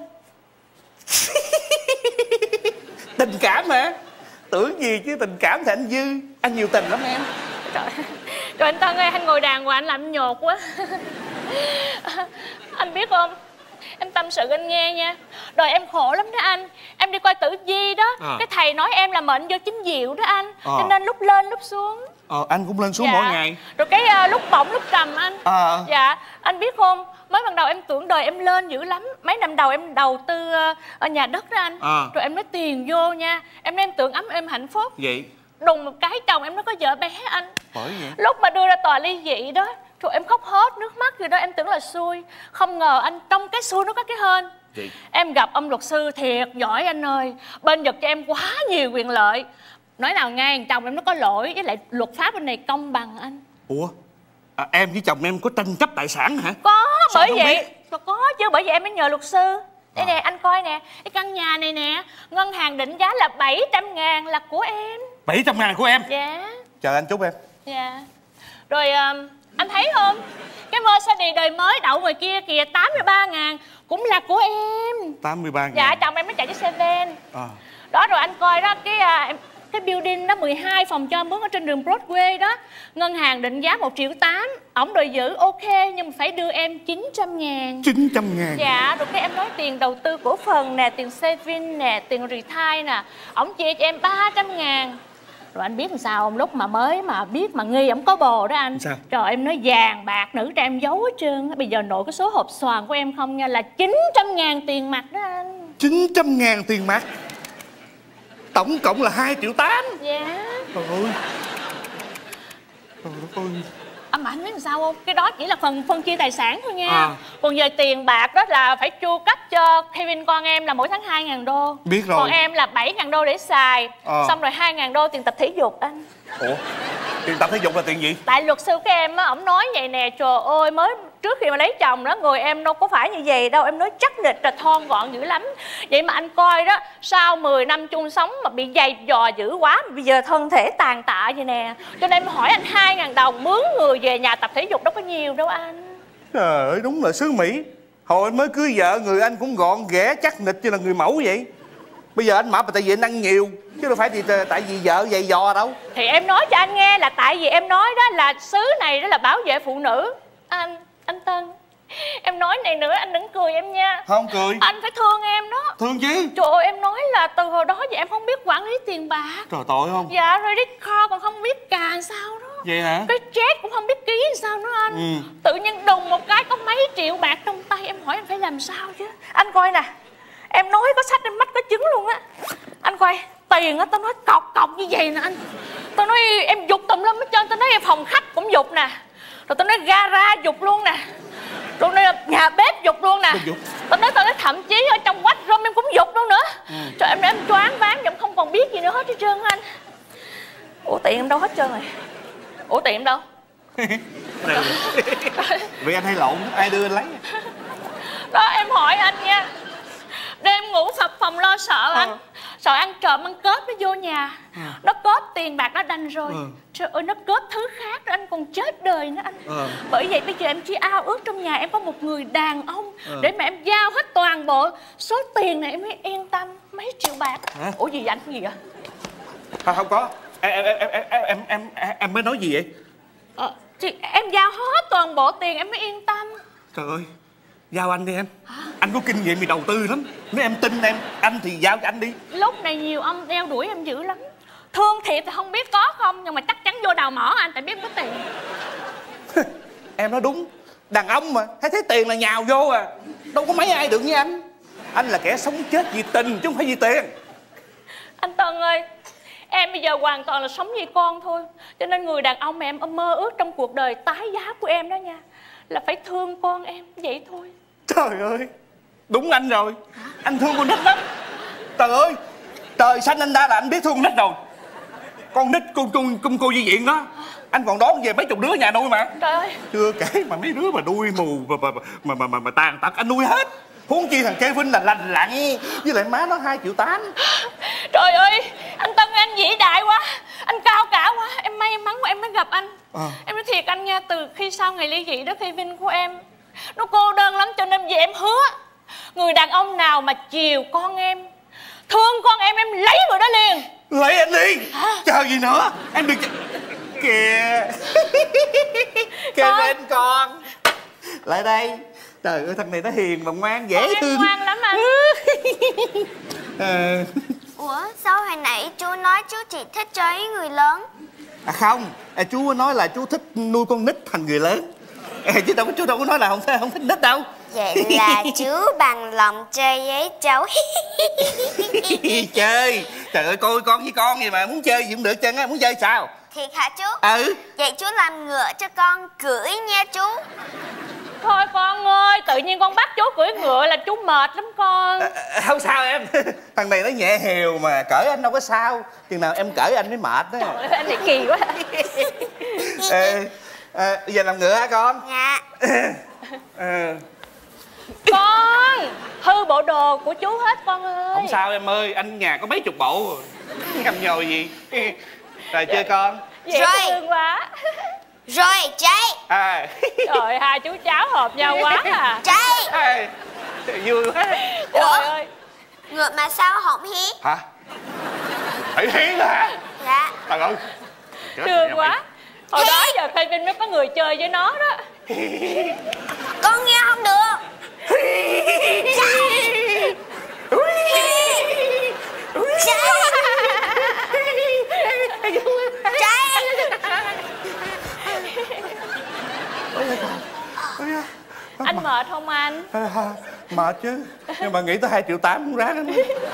Tình cảm hả? Tưởng gì chứ tình cảm thì anh dư. Anh nhiều tình lắm em. Trời. Rồi anh Tân ơi, anh ngồi đàng hoàng anh làm em nhột quá. Anh biết không, em tâm sự anh nghe nha. Đời em khổ lắm đó anh. Em đi coi tử vi đó, à. Cái thầy nói em là mệnh do chính diệu đó anh, à. Cho nên lúc lên lúc xuống. Ờ, anh cũng lên xuống dạ. Mỗi ngày. Rồi cái uh, lúc bổng lúc trầm anh. À. Dạ, anh biết không, mới ban đầu em tưởng đời em lên dữ lắm. Mấy năm đầu em đầu tư uh, ở nhà đất đó anh, à. Rồi em nói tiền vô nha. Em nói em tưởng ấm êm hạnh phúc. Vậy đùng một cái chồng em nó có vợ bé anh. Bởi vậy? Lúc mà đưa ra tòa ly dị đó, rồi em khóc hết nước mắt rồi đó. Em tưởng là xui. Không ngờ anh, trong cái xui nó có cái hên. Vậy? Em gặp ông luật sư thiệt giỏi anh ơi. Bên giật cho em quá nhiều quyền lợi. Nói nào nghe, chồng em nó có lỗi, với lại luật pháp bên này công bằng anh. Ủa? À, em với chồng em có tranh chấp tài sản hả? Có. Sao bởi vậy biết? Có chứ, bởi vậy em mới nhờ luật sư. Đây à. Nè, anh coi nè, cái căn nhà này nè, ngân hàng định giá là bảy trăm ngàn là của em. Bảy trăm ngàn của em? Dạ. Chờ anh chút em. Dạ. Rồi uh, anh thấy không, cái Mercedes đời mới đậu ngoài kia kìa, tám mươi ba ngàn cũng là của em. Tám mươi ba ngàn? Dạ, chồng em mới chạy chiếc xe van. À. Đó, rồi anh coi đó, cái uh, cái building đó mười hai phòng cho mướn ở trên đường Broadway đó, ngân hàng định giá một triệu tám. Ổng đòi giữ ok nhưng mà phải đưa em chín trăm ngàn. Chín trăm ngàn? Dạ. Rồi cái em nói tiền đầu tư cổ phần nè, tiền saving nè, tiền retire nè, ổng chia cho em ba trăm ngàn. Rồi anh biết làm sao không, lúc mà mới mà biết mà nghi ổng có bồ đó anh. Sao? Trời, em nói vàng bạc nữ trang em giấu hết trơn. Bây giờ nội cái số hộp xoàn của em không nha, là chín trăm ngàn tiền mặt đó anh. Chín trăm ngàn tiền mặt? Tổng cộng là hai triệu tám. Dạ. Trời ơi. Trời ơi. Anh mà anh biết làm sao không? Cái đó chỉ là phần phân chia tài sản thôi nha. À. Còn về tiền bạc đó là phải chu cấp cho Kevin con em là mỗi tháng hai ngàn đô. Biết rồi. Còn em là bảy ngàn đô để xài. À. Xong rồi hai ngàn đô tiền tập thể dục anh. Ủa? Tiền tập thể dục là tiền gì? Tại luật sư của em á, ổng nói vậy nè, trời ơi, mới trước khi mà lấy chồng đó, người em đâu có phải như vậy đâu. Em nói chắc nịch là thon gọn dữ lắm. Vậy mà anh coi đó, sau mười năm chung sống mà bị dày dò dữ quá, bây giờ thân thể tàn tạ vậy nè. Cho nên em hỏi anh hai ngàn đồng mướn người về nhà tập thể dục đâu có nhiều đâu anh. Trời ơi, đúng là xứ Mỹ. Hồi anh mới cưới vợ, người anh cũng gọn ghẽ chắc nịch như là người mẫu vậy. Bây giờ anh mập là tại vì anh ăn nhiều, chứ đâu phải thì tại vì vợ dày dò đâu. Thì em nói cho anh nghe là tại vì em nói đó là xứ này đó là bảo vệ phụ nữ. Anh, anh Tân, em nói này nữa anh đừng cười em nha. Không cười. Anh phải thương em đó. Thương chứ? Trời ơi, em nói là từ hồi đó giờ em không biết quản lý tiền bạc. Trời, tội không? Dạ, credit card còn không biết cà sao đó. Vậy hả? Cái check cũng không biết ký sao nữa anh. Ừ. Tự nhiên đùng một cái có mấy triệu bạc trong tay, em hỏi em phải làm sao chứ. Anh coi nè, em nói có sách em mắt có chứng luôn á. Anh coi, tiền á, tao nói cọc cọc như vậy nè anh. Tao nói em dục tùm lum hết trơn. Tao nói em phòng khách cũng dục nè. Rồi tao nói gara dục luôn nè. Rồi nói nhà bếp dục luôn nè. Tao nói tao nói thậm chí ở trong washroom em cũng dục luôn nữa. Ừ. Trời, em nói em choáng váng, em không còn biết gì nữa hết hết trơn anh. Ủa tiền em đâu hết trơn rồi? Ủa tiền em đâu? Vì anh hay lộn, ai đưa anh lấy? Đó, em hỏi anh nha. Đêm ngủ phập phòng lo sợ anh. À. Sợ ăn trộm ăn cướp nó vô nhà. À. Nó cướp tiền bạc nó đành rồi. À. Trời ơi, nó cướp thứ khác rồi anh còn chết đời nữa anh. À. Bởi vậy bây giờ em chỉ ao ước trong nhà em có một người đàn ông. À. Để mà em giao hết toàn bộ số tiền này em mới yên tâm. Mấy triệu bạc. À. Ủa gì vậy anh, cái gì vậy? À, không có. Em em em em em em em mới nói gì vậy? À, thì em giao hết toàn bộ tiền em mới yên tâm. Trời ơi, Giao anh đi em. Anh có kinh nghiệm về đầu tư lắm. Nếu em tin em, anh thì giao cho anh đi. Lúc này nhiều ông đeo đuổi em dữ lắm. Thương thiệt thì không biết có không, nhưng mà chắc chắn vô đào mỏ anh, tại biết có tiền. Em nói đúng. Đàn ông mà, thấy thấy tiền là nhào vô à. Đâu có mấy ai được như anh. Anh là kẻ sống chết vì tình chứ không phải vì tiền. Anh Tân ơi, em bây giờ hoàn toàn là sống vì con thôi. Cho nên người đàn ông mà em mơ ước trong cuộc đời tái giá của em đó nha, là phải thương con em, vậy thôi. Trời ơi, đúng anh rồi. Anh thương con nít lắm. Trời ơi, trời xanh anh đã là anh biết thương con nít rồi. Con nít con con con cô di viện đó, anh còn đón về mấy chục đứa nhà nuôi mà. Trời ơi. Chưa kể mà mấy đứa mà đuôi mù mà mà mà mà, mà, mà tàn tật anh nuôi hết. Huống chi thằng Kevin là lành lặn, với lại má nó hai triệu tám. Trời ơi, anh Tân anh vĩ đại quá, anh cao cả quá. Em may mắn của em mới gặp anh. à. Em nói thiệt anh nha, từ khi sau ngày ly dị đó, Kevin của em nó cô đơn lắm, cho nên vì em hứa người đàn ông nào mà chiều con em, thương con em, em lấy người đó liền. Lấy anh đi. Hả? Chờ gì nữa. Em đừng kìa. Kevin con lại đây. Trời ơi, thằng này nó hiền mà ngoan, dễ con thương. Em ngoan lắm anh. à... Ủa sao hồi nãy chú nói chú chỉ thích chơi người lớn? À không, à, chú nói là chú thích nuôi con nít thành người lớn. À, chứ đâu có, chú đâu có nói là không, không thích nít đâu. Vậy là chú bằng lòng chơi với cháu. Chơi. Trời ơi, coi con với con gì mà muốn chơi gì cũng được chân á. Muốn chơi sao? Thiệt hả chú? Ừ. Vậy chú làm ngựa cho con cưỡi nha chú. Thôi con ơi, tự nhiên con bắt chú cưỡi ngựa là chú mệt lắm con. à, Không sao em. Thằng này nó nhẹ hều mà, cởi anh đâu có sao. Chừng nào em cởi anh mới mệt đó. Trời ơi, anh này kỳ quá. à, à, giờ làm ngựa hả con? Dạ. à. Con hư bộ đồ của chú hết con ơi. Không sao em ơi, anh nhà có mấy chục bộ. Ngầm nhồi gì. Rồi chơi con. Dễ Rồi. thương quá. Rồi chạy. À. Trời, hai chú cháu hợp nhau quá à. Chạy. À, vui quá. Trời Ủa? ơi. Ngựa mà sao không hí? Hả? Phải hiến hả? Dạ. Trời ơi. Thương quá. Hồi đó giờ Kevin mới có người chơi với nó đó. Con nghe không được. Anh mệt không anh? À, mệt chứ. Nhưng mà nghĩ tới hai triệu tám cũng ráng lắm.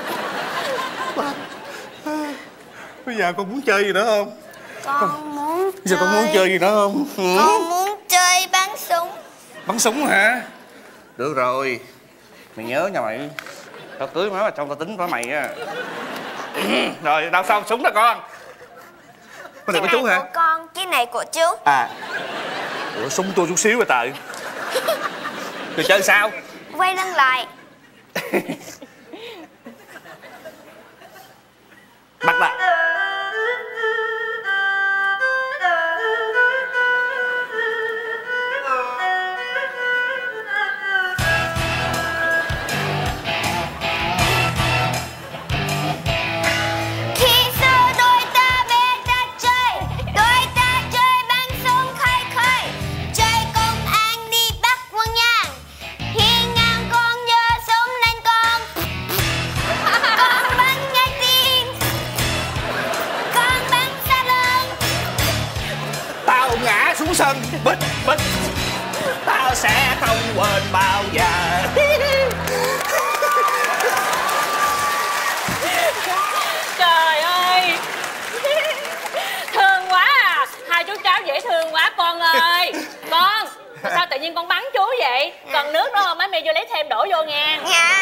Bây giờ con muốn chơi gì nữa không? Con muốn Bây giờ con muốn chơi gì nữa không? Ừ. Con muốn chơi bắn súng. Bắn súng hả? Được rồi. Mày nhớ nha mày. Tao cưới má mà trong tao tính với mày á. Rồi, đâu xong súng đó con. Con này của chú hả? Của con, cái này của chú. À. Ủa, súng tôi chút xíu rồi trời. Rồi chơi sao? Quay lưng lại. Bắt lại. Xuống sân bích bích, tao sẽ không quên bao giờ. Trời ơi, thương quá à. Hai chú cháu dễ thương quá con ơi. Con, sao tự nhiên con bắn chú vậy? Còn nước nữa không? Má mẹ vô lấy thêm đổ vô nha. Dạ.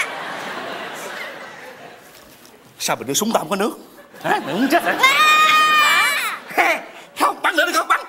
Sao mày đưa súng tao không có nước? Hả? Mày muốn chết hả? À! Không, bắn nữa đi con, bắn.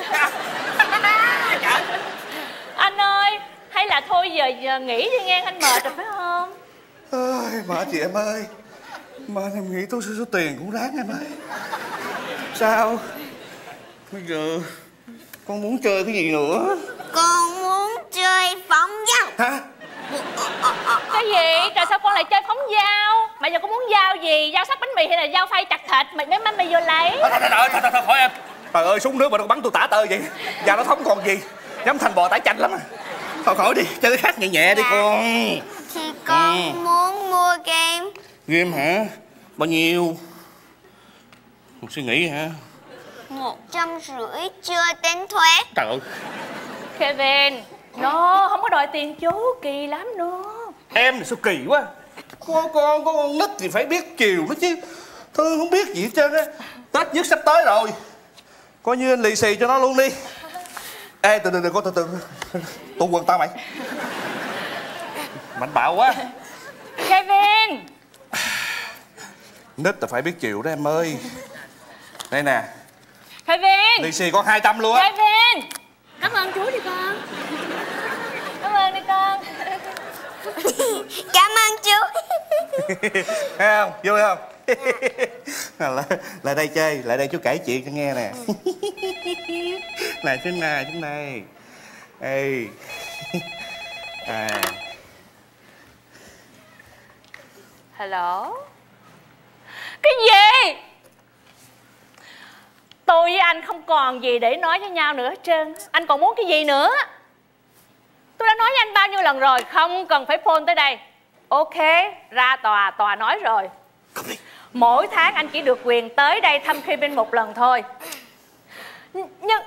Anh ơi, hay là thôi giờ, giờ nghỉ đi nghe, anh mệt rồi phải không? Ôi, mệt chị em ơi. Mà em nghĩ tôi số, số tiền cũng ráng em ơi. Sao? Bây giờ con muốn chơi cái gì nữa? Con muốn chơi phóng dao. Hả? Cái gì? Trời, sao con lại chơi phóng dao? Mà giờ con muốn dao gì? Dao sắc bánh mì hay là dao phay chặt thịt? Mày mấy má mày vô lấy. Thôi thôi thôi thôi thôi thôi em. Trời ơi, súng nước mà nó bắn tôi tả tơi vậy. Dao nó thống còn gì. Giống thành bò tải chanh lắm à. Thôi khỏi đi, chơi cái khác nhẹ nhẹ đi Dạ. con. Thì con Ừ. muốn mua game. Game hả? Bao nhiêu? Một suy nghĩ hả? Một trăm rưỡi chưa tính thuế. Trời ơi. Kevin, nó không có đòi tiền chú, kỳ lắm nó. Em này sao kỳ quá. Con con con nít thì phải biết chiều nó chứ. Thôi không biết gì hết trơn á. Tết nhất sắp tới rồi. Coi như anh lì xì cho nó luôn đi. Ê từ từ từ con từ từ. Tụ quần tao mày. Mạnh bạo quá. Kevin. Nít là phải biết chịu đó em ơi. Đây nè. Kevin. Lì xì con hai trăm luôn á. Kevin. Cảm ơn chú đi con. Cảm ơn đi con. Cảm ơn chú. Thấy không? Vui không? lại, lại đây chơi, lại đây chú kể chuyện cho nghe nè. Này trên này, trên này. Ê. À. Hello. Cái gì? Tôi với anh không còn gì để nói với nhau nữa hết trơn. Anh còn muốn cái gì nữa? Tôi đã nói với anh bao nhiêu lần rồi, không cần phải phone tới đây. Ok, ra tòa, tòa nói rồi. Mỗi tháng anh chỉ được quyền tới đây thăm Kevin một lần thôi. Nhưng...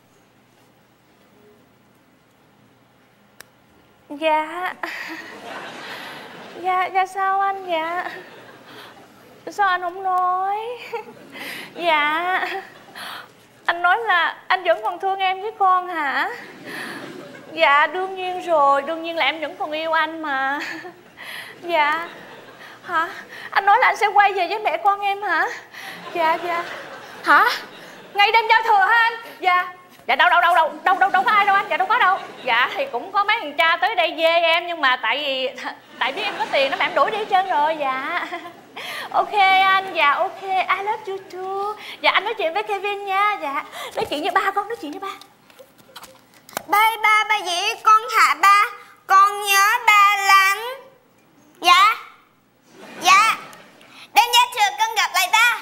Dạ... Dạ, dạ sao anh dạ? Sao anh không nói? Dạ... Anh nói là anh vẫn còn thương em với con hả? Dạ đương nhiên rồi, đương nhiên là em vẫn còn yêu anh mà. Dạ. Hả? Anh nói là anh sẽ quay về với mẹ con em hả? Dạ dạ. Hả? Ngày đêm giao thừa hả anh? Dạ. Dạ đâu đâu đâu đâu đâu đâu đâu có ai đâu anh, dạ đâu có đâu. Dạ thì cũng có mấy thằng cha tới đây dê em, nhưng mà tại vì tại biết em có tiền nó mà em đuổi đi hết trơn rồi. Dạ. Ok anh, dạ ok, I love you too. Dạ anh nói chuyện với Kevin nha. Dạ. Nói chuyện với ba con, nói chuyện với ba. Ba ba ba dĩ con hả ba? Con nhớ ba lắm. Dạ. Dạ. Đêm giao thừa con gặp lại ba.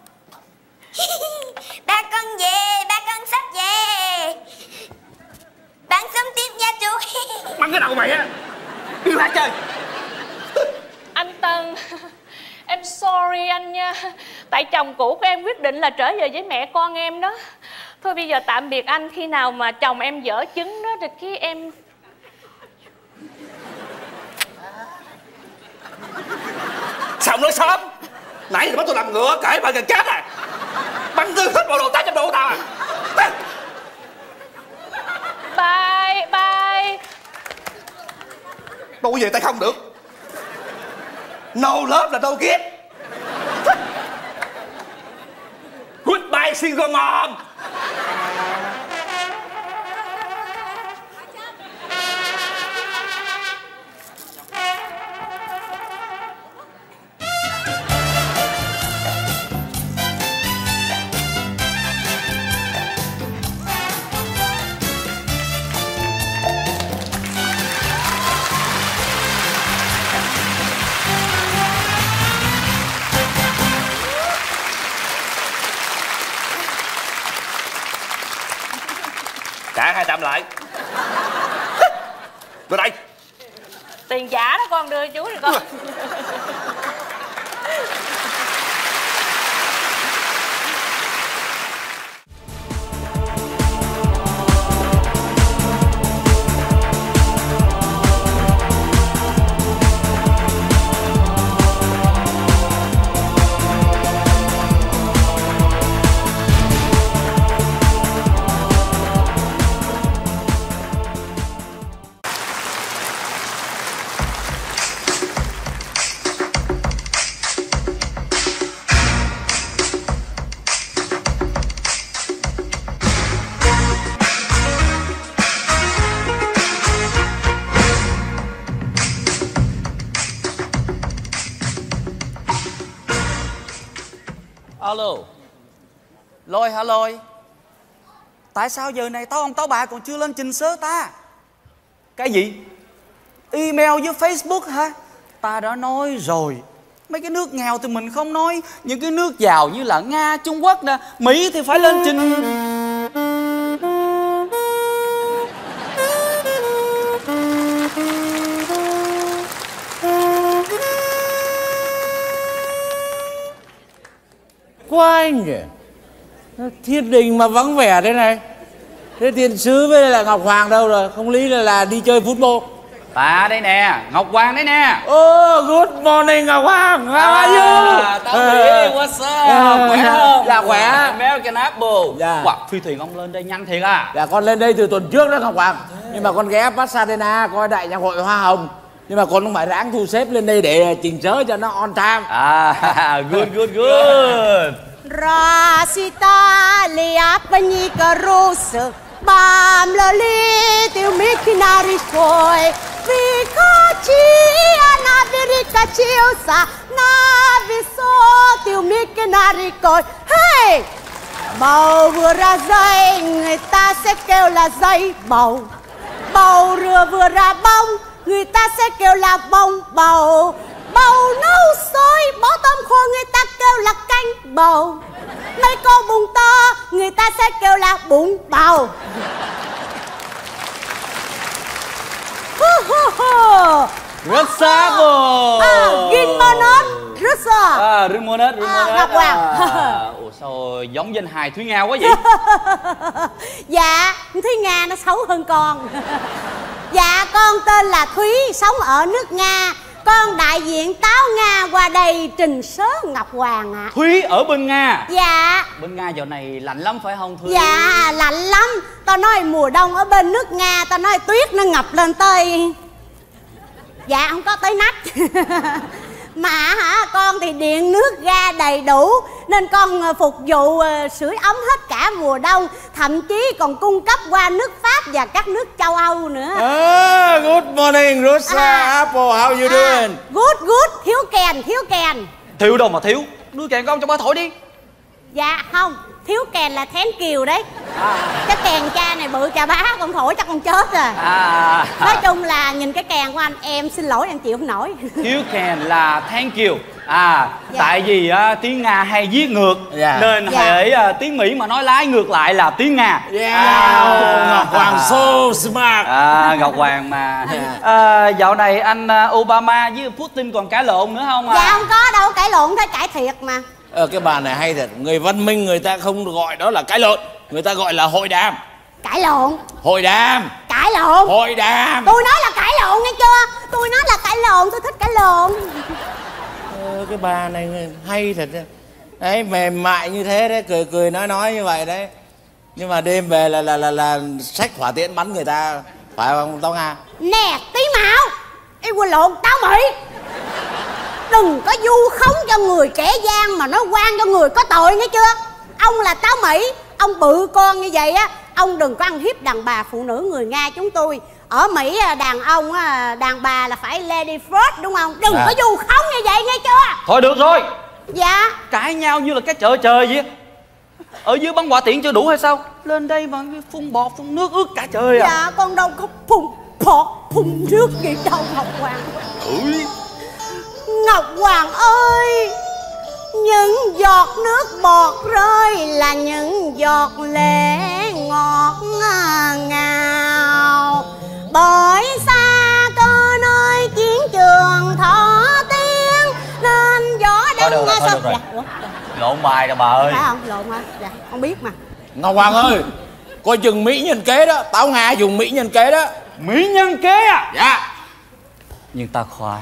Ba con về, ba con sắp về. Bạn sống tiếp nha chú. Bắn cái đầu mày á. Yêu hả chơi? Anh Tân, em sorry anh nha. Tại chồng cũ của em quyết định là trở về với mẹ con em đó. Thôi bây giờ tạm biệt anh, khi nào mà chồng em dở chứng đó thì khi em... Sao nói sớm? Nãy giờ bắt tôi làm ngựa kể bà gần chết à. Bắn tư hết bộ đồ tám trăm đô của tao à. Bye, bye. Đâu có về tay không được. No love là no give. Goodbye single mom. Trả hai trăm lại. Đưa đây. Tiền giả đó con, đưa chú đi con. Alo. Lôi hả Lôi? Tại sao giờ này tao ông tao bà còn chưa lên trình sớ ta? Cái gì? Email với Facebook hả? Ta đã nói rồi, mấy cái nước nghèo thì mình không nói. Những cái nước giàu như là Nga, Trung Quốc nè, Mỹ thì phải lên trình. anh nhỉ? Thiên đình mà vắng vẻ thế này. Thế thiên sứ với là Ngọc Hoàng đâu rồi? Không lý là, là đi chơi football. Ta đây nè, Ngọc Hoàng đấy nè. Oh, good morning Ngọc Hoàng. How are you? Tao Thủy, what's up? Khỏe không? Dạ khỏe. American Apple. Dạ. Wow, phi thuyền ông lên đây nhanh thiệt à? Dạ con lên đây từ tuần trước đó Ngọc Hoàng. Nhưng mà con ghé Pasadena coi đại nhạc hội Hoa Hồng. Nhưng mà con cũng phải ráng thu xếp lên đây để chỉnh sớ cho nó on time. À, good, good, good. Rasita liapani karus bam lali tiu mikinari koi vikachi anavirika chiusa naviso tiu mikinari koi. Hey, bầu vừa ra dây người ta sẽ kêu là dây bầu, bầu rửa vừa ra bông người ta sẽ kêu là bông bầu, bầu nấu sôi bó tôm khô người ta kêu là canh bầu, mấy con bụng to người ta sẽ kêu là bụng bầu. Rất xa bộ. À, Ginmonot, rất xa. À, Ginmonot, Ginmonot. À, Ngọc Hoàng. À, ủa sao giống danh hài Thúy Nga quá vậy? Dạ, Thúy Nga nó xấu hơn con. Dạ, con tên là Thúy, sống ở nước Nga. Con đại diện táo Nga qua đây trình sớ Ngọc Hoàng ạ. À. Thúy ở bên Nga. Dạ. Bên Nga dạo này lạnh lắm phải không Thúy? Dạ, lạnh lắm. Tao nói mùa đông ở bên nước Nga, tao nói tuyết nó ngập lên tới. Dạ, không có tới nách. Mà hả, con thì điện nước ga đầy đủ nên con phục vụ uh, sưởi ấm hết cả mùa đông. Thậm chí còn cung cấp qua nước Pháp và các nước châu Âu nữa. À, good morning Rosa à, Apple, how you à, doing? Good, good, thiếu kèn, thiếu kèn. Thiếu đâu mà thiếu, đưa kèn con cho ba thổi đi. Dạ, không, thiếu kèn là thén kiều đấy. À. Cái kèn cha này bự chà bá, con thổi chắc con chết rồi. À. Nói chung là nhìn cái kèn của anh, em xin lỗi em chịu không nổi. Thiếu kèn là thank you. À, dạ. Tại vì uh, tiếng Nga hay viết ngược, dạ. Nên dạ. Hệ uh, tiếng Mỹ mà nói lái ngược lại là tiếng Nga. Yeah. À. Ngọc Hoàng so smart. À, Ngọc Hoàng mà. À, dạo này anh uh, Obama với Putin còn cãi lộn nữa không? À? Dạ không có đâu, cãi lộn thấy cãi thiệt mà. Ờ, cái bà này hay thật. Người văn minh người ta không gọi đó là cãi lộn, người ta gọi là hội đàm. Cãi lộn. Hội đàm. Cãi lộn. Hội đàm. Tôi nói là cãi lộn nghe chưa? Tôi nói là cãi lộn, tôi thích cãi lộn. Ờ, cái bà này hay thật đấy, mềm mại như thế đấy, cười cười nói nói như vậy đấy. Nhưng mà đêm về là là là là xách hỏa tiễn bắn người ta, phải không Táo Nga? Nè Tí Mạo, em quên lộn Táo Mỹ. Đừng có vu khống cho người kẻ gian mà nói oan cho người có tội nghe chưa? Ông là Táo Mỹ, ông bự con như vậy á, ông đừng có ăn hiếp đàn bà phụ nữ người Nga chúng tôi. Ở Mỹ đàn ông đàn bà là phải lady first đúng không? Đừng à. có vu khống như vậy nghe chưa? Thôi được rồi. Dạ. Cãi nhau như là cái chợ trời vậy. Ở dưới bắn hỏa tiễn chưa đủ hay sao? Lên đây mà phun bọt phun nước ướt cả trời à. Dạ con đâu có phun bọt phun nước gì đâu Ngọc Hoàng. Ừ. Ngọc Hoàng ơi, những giọt nước bọt rơi là những giọt lệ ngọt ngào. Bởi xa cơ nơi chiến trường thọ tiên nên gió đông nghe sao? Được rồi. Dạ. Lộn bài rồi bà ơi. Phải không? Lộn hả? Dạ, con biết mà. Ngọc Hoàng ơi, coi chừng Mỹ nhân kế đó, Táo Nga dùng Mỹ nhân kế đó. Mỹ nhân kế à? Dạ. Nhưng ta khoái.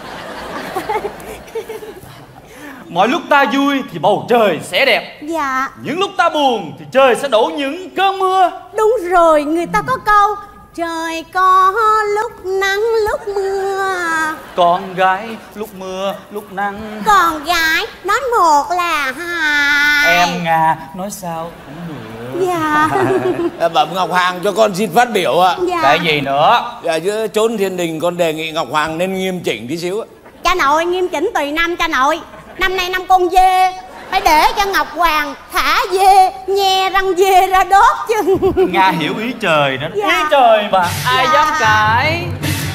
Mọi lúc ta vui thì bầu trời sẽ đẹp. Dạ. Những lúc ta buồn thì trời sẽ đổ những cơn mưa. Đúng rồi, người ta có câu trời có lúc nắng lúc mưa. Con gái lúc mưa lúc nắng. Con gái nói một là hai. Em Nga nói sao cũng được. Dạ. Bẩm Ngọc Hoàng cho con xin phát biểu ạ. Dạ. Cái gì nữa? Dạ, giữa chốn thiên đình con đề nghị Ngọc Hoàng nên nghiêm chỉnh tí xíu ạ. Cha nội nghiêm chỉnh tùy năm cha nội. Năm nay năm con dê, phải để cho Ngọc Hoàng thả dê, nhe răng dê ra đốt chứ. Nga hiểu ý trời đó. Dạ. Ý trời mà ai Dạ. dám cãi.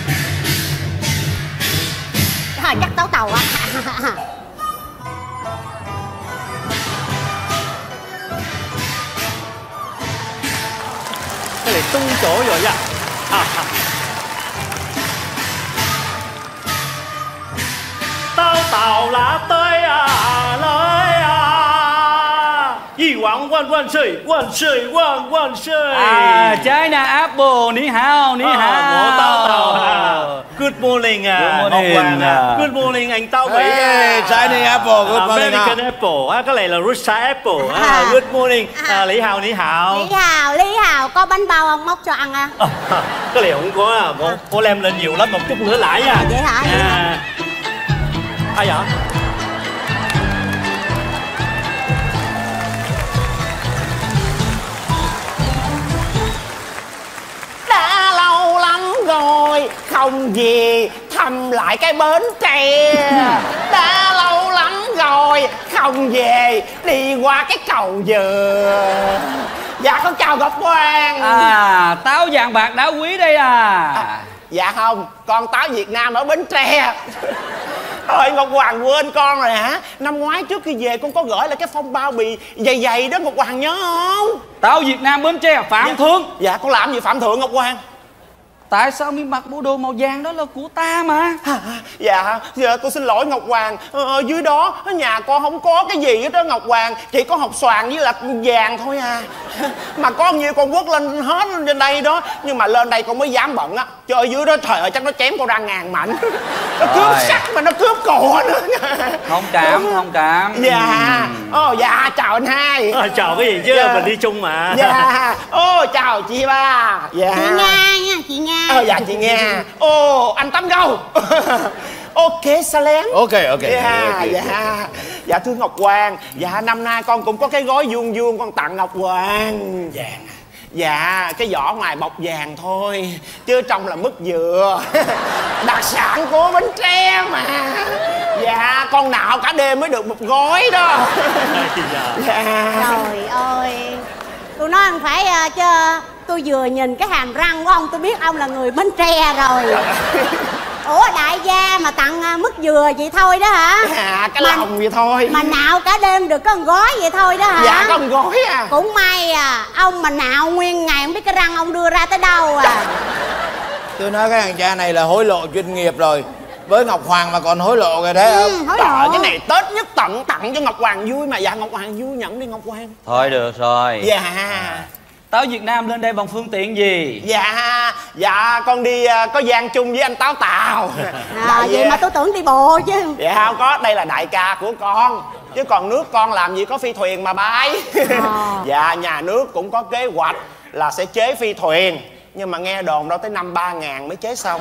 Thôi chắc tấu tàu á. Cái này tung chỗ rồi nha. À, à. Tao tàu là tới à, lời à. 万岁万岁万万岁 À, China Apple, ní hao, ní hao. Ngộ Tao Tào à. Good morning à. Good morning. Ngọc Hoàng à. Good morning anh Tao Mỹ Hey, à. Chinese Apple, good morning. American Apple, à, cái này là Russia Apple. À, good morning. À, Lý Hào, Lý Hào. Lý Hào, Lý Hào, có bánh bao không móc cho ăn à? À, cái này không có à. Cô, cô lem lên nhiều lắm, một chút nữa lại nha. Vậy hả? À. Ai vậy? Đã lâu lắm rồi không về thăm lại cái bến tre. Đã lâu lắm rồi không về đi qua cái cầu dừa. Dạ con chào Ngọc Hoàng. À, táo vàng bạc đá quý đây à. À, dạ không, con táo Việt Nam ở Bến Tre. Ơi Ngọc Hoàng quên con rồi hả? Năm ngoái trước khi về con có gửi lại cái phong bao bì dày dày đó, Ngọc Hoàng nhớ không? Táo Việt Nam Bến Tre, Phạm Dạ. Thượng. Dạ con làm gì Phạm Thượng Ngọc Hoàng? Tại sao mi mặc bộ đồ màu vàng đó là của ta mà. Dạ, dạ con xin lỗi Ngọc Hoàng. Ờ, dưới đó nhà con không có cái gì hết đó Ngọc Hoàng. Chỉ có hột xoàn với là vàng thôi à. Mà có nhiêu con quất lên hết lên đây đó. Nhưng mà lên đây con mới dám bận á. Chứ ở dưới đó trời ơi chắc nó chém con ra ngàn mảnh. Nó cướp sắt mà nó cướp cọ nữa. Thông cảm, thông cảm. Dạ. Ồ dạ chào anh hai. À, chào cái gì chứ, Dạ. mình đi chung mà. Dạ. Ô chào chị ba. Dạ. Chị Nga nha, chị Nga. Ờ dạ chị Nga. Ô anh Tám Gâu. Ok Salem. Ok ok. Dạ okay. dạ. Dạ thưa Ngọc Hoàng, dạ năm nay con cũng có cái gói vuông vuông con tặng Ngọc Hoàng. Vàng. Dạ cái vỏ ngoài bọc vàng thôi chứ trong là mứt dừa. Đặc sản của Bến Tre mà. Dạ con nạo cả đêm mới được một gói đó. Dạ. Trời ơi, tôi nói không phải à, chứ tôi vừa nhìn cái hàm răng của ông tôi biết ông là người Bến Tre rồi. Ủa đại gia mà tặng à, mứt dừa vậy thôi đó hả? Dạ cái mà, lòng vậy thôi. Mà nạo cả đêm được có một gói vậy thôi đó hả? Dạ có một gói à. Cũng may à, ông mà nạo nguyên ngày không biết cái răng ông đưa ra tới đâu à. Tôi nói cái thằng cha này là hối lộ chuyên nghiệp rồi. Với Ngọc Hoàng mà còn hối lộ kìa thế Ừ, không? hối Trời ơi, lộ. cái này Tết nhất tận tặng cho Ngọc Hoàng vui mà. Dạ Ngọc Hoàng vui nhận đi Ngọc Hoàng. Thôi được rồi. Dạ. Táo Việt Nam lên đây bằng phương tiện gì? Dạ dạ con đi uh, có gian chung với anh Táo Tào. À, vậy mà tôi tưởng đi bộ chứ. Dạ không có, đây là đại ca của con. Chứ còn nước con làm gì có phi thuyền mà bay. À. Dạ nhà nước cũng có kế hoạch là sẽ chế phi thuyền. Nhưng mà nghe đồn đâu tới năm ba ngàn mới chế xong.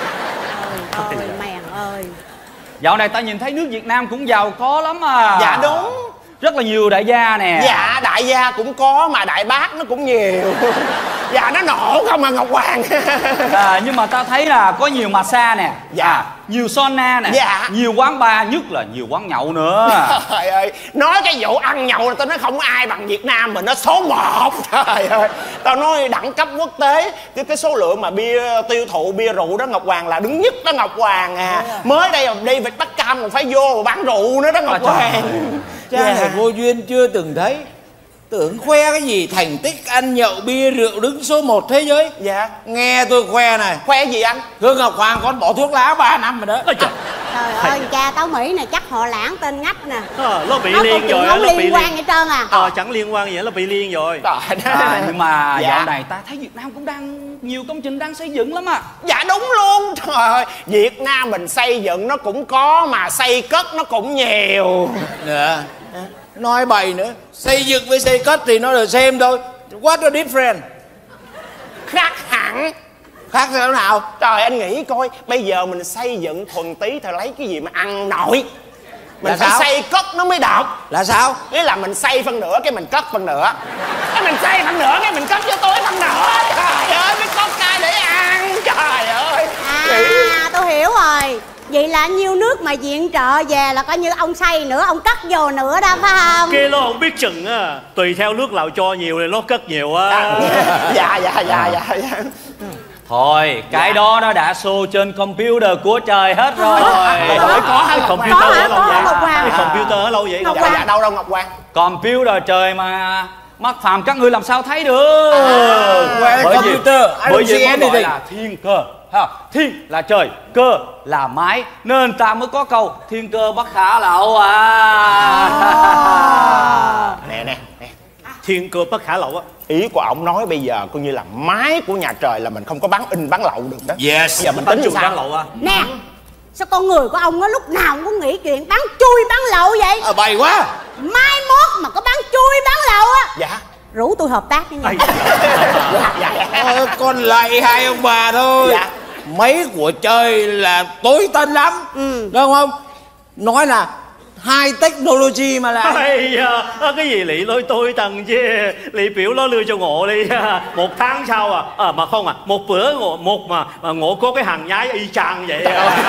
Trời ơi mèn ơi. Dạo này ta nhìn thấy nước Việt Nam cũng giàu có lắm à. Dạ đúng. Rất là nhiều đại gia nè. Dạ đại gia cũng có mà đại bác nó cũng nhiều. Dạ nó nổ không à Ngọc Hoàng. À, nhưng mà ta thấy là có nhiều massage nè. Dạ. À, nhiều sauna nè. Dạ. Nhiều quán bar, nhất là nhiều quán nhậu nữa. Trời ơi, nói cái vụ ăn nhậu là tao nói không có ai bằng Việt Nam mình, nó số một. Trời ơi, tao nói đẳng cấp quốc tế. Cái cái số lượng mà bia tiêu thụ bia rượu đó Ngọc Hoàng là đứng nhất đó Ngọc Hoàng à. Mới đây là David Beckham còn phải vô bán rượu nữa đó Ngọc À, Hoàng. Cha này vô duyên chưa từng thấy. Tưởng khoe cái gì thành tích ăn nhậu bia rượu đứng số một thế giới. Dạ. Nghe tôi khoe này. Khoe gì anh? Hương Ngọc Hoàng con bỏ thuốc lá ba năm rồi đó. Ôi trời. Trời ơi cha Táo Mỹ này chắc họ lãng tên ngách nè. Ờ, nó bị Nó liên câu rồi chuyện á, không nó bị liên quan liên. hết trơn à. Ờ, chẳng liên quan gì hết, nó bị liên rồi. Trời À, nhưng mà Dạ. dạo này ta thấy Việt Nam cũng đang nhiều công trình đang xây dựng lắm à. Dạ đúng luôn. Trời ơi, Việt Nam mình xây dựng nó cũng có mà xây cất nó cũng nhiều. Nè, nói bậy nữa. Xây dựng với xây cất thì nó được xem thôi. What a difference. Khác hẳn. Khác thế nào? Trời anh nghĩ coi, bây giờ mình xây dựng thuần tí thì lấy cái gì mà ăn nổi. Mình Là phải sao? xây cất nó mới độc. Là sao? Nghĩa là mình xây phân nửa cái mình cất phân nửa. Cái mình xây phân nửa cái mình cất cho tôi phân nửa. Trời ơi mới có cái để ăn. Trời ơi. À tôi hiểu rồi. Vậy là nhiêu nước mà viện trợ về là coi như ông xây nữa, ông cất vô nữa đó phải không? Kia nó không biết chừng á. Tùy theo nước nào cho nhiều thì nó cất nhiều á. À, dạ dạ dạ dạ dạ. Thôi, cái Dạ. đó nó đã show trên computer của trời hết rồi. Trời có hả? Cái Ngọc Hoàng? computer Có hả? ở đâu Có hả, vậy? Ngọc Hoàng? Cái computer ở đâu vậy? Ngọc Dạ Hoàng. dạ đâu đâu Ngọc Hoàng. Computer trời mà mắt phàm các ngươi làm sao thấy được. Well, Bởi vì- computer, I don't bởi vì see nó gọi anything. là thiên cơ. Ha, thiên là trời, cơ là mái, nên ta mới có câu thiên cơ bất khả lậu à. Nè nè nè. thiên cơ bất khả lậu á. Ý của ổng nói bây giờ coi như là máy của nhà trời là mình không có bán in bán lậu được đó. Yes. Bây giờ mình tính làm sao? bán lậu à? Nè, sao con người của ông á lúc nào cũng nghĩ chuyện bán chui bán lậu vậy? À, bày quá. Mai mốt mà có bán chui bán lậu á, Dạ. rủ tôi hợp tác với nhau. Dạ. Ờ, con lạy hai ông bà thôi. Dạ. Mấy của chơi là tối tân lắm, Ừ. đúng không? Nói là high technology mà lại. Ây da, cái gì lị lôi tôi tầng chứ. Lị biểu nó lưu cho ngộ đi. Một tháng sau à, à mà không à, một bữa ngộ, một mà, mà ngộ có cái hàng nhái y chang vậy.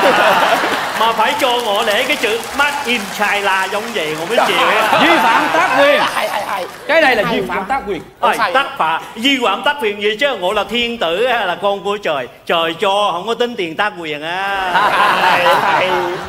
Mà phải cho ngộ để cái chữ Made in China giống vậy ngộ mới chịu. Vi phạm tác quyền. Hay hay hay. Cái này là vi phạm tác quyền. Ôi, tác phạm, vi phạm tác quyền gì chứ, ngộ là thiên tử hay là con của trời. Trời cho, không có tính tiền tác quyền á. Hay hay.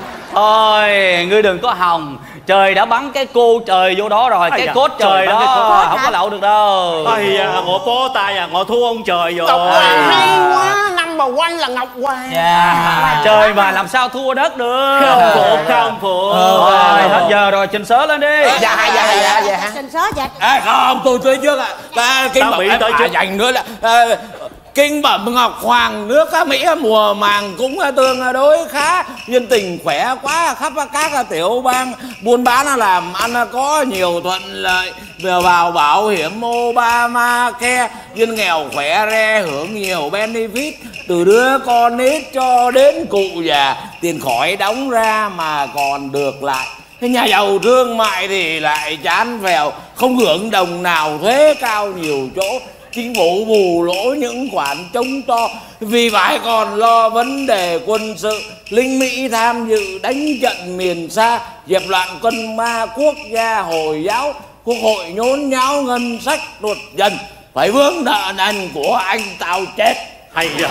Thôi, ngươi đừng có hòng. Trời đã bắn cái cô trời vô đó rồi. Cái dạ, cốt trời trời bắn đó cái cốt không có lậu được đâu. Ây da, ngộ bó tay à, ngộ thua ông trời rồi. Ngọc Hoàng hay quá, number one là Ngọc Hoàng. Dạ, trời mà làm sao thua đất được. Không phục, không phục. Rồi, hết giờ rồi, trình sớ lên đi. Dạ dạ dạ dạ. Xin sớ vậy. À, không, tôi tới trước ạ. À, kinh Tao bẩm bị em tới à, trước. dành nữa là à, kinh bẩm Ngọc Hoàng nước á, Mỹ mùa màng cũng tương đối khá, nhân tình khỏe quá, khắp các tiểu bang buôn bán làm ăn có nhiều thuận lợi, vừa vào bảo hiểm Obamacare, dân nghèo khỏe re hưởng nhiều benefit, từ đứa con nít cho đến cụ già, tiền khỏi đóng ra mà còn được lại. Thế nhà giàu thương mại thì lại chán vèo, không hưởng đồng nào, thuế cao nhiều chỗ, chính phủ bù lỗ những khoản trống to, vì phải còn lo vấn đề quân sự, lính Mỹ tham dự đánh trận miền xa, dẹp loạn quân ma quốc gia Hồi giáo, quốc hội nhốn nháo ngân sách tuột dần, phải vướng nợ nần của anh tao chết. Hay da,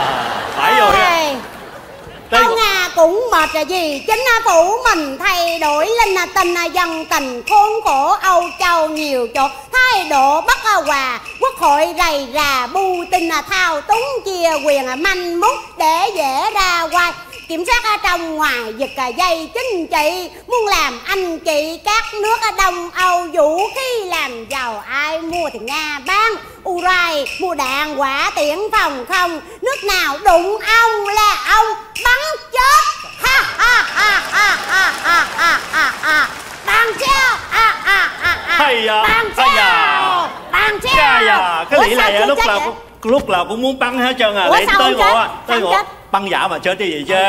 phải rồi á. Ông à cũng mệt là gì, chính phủ mình thay đổi linh tình dân tình khốn khổ Âu Châu nhiều chỗ, thái độ bất hòa, quốc hội rầy rà bu tin thao túng chia quyền manh mút để dễ ra quay, kiểm soát ở trong ngoài giật dây chính trị, muốn làm anh chị các nước ở Đông Âu vũ khí làm giàu, ai mua thì Nga bán Urai, mua đạn hỏa tiễn phòng không, nước nào đụng ông là ông bắn chết. Ha ha ha ha ha ha ha ha ha. Bằng treo. À à à à. Hay à. Bằng treo. Bằng treo. À, cái lĩ này lúc nào cũng lúc nào cũng muốn bắn hết trơn à. Ủa, để sao tới không ngộ chết? à, tới Sao ngộ chết? băng giả mà chết cái gì chứ.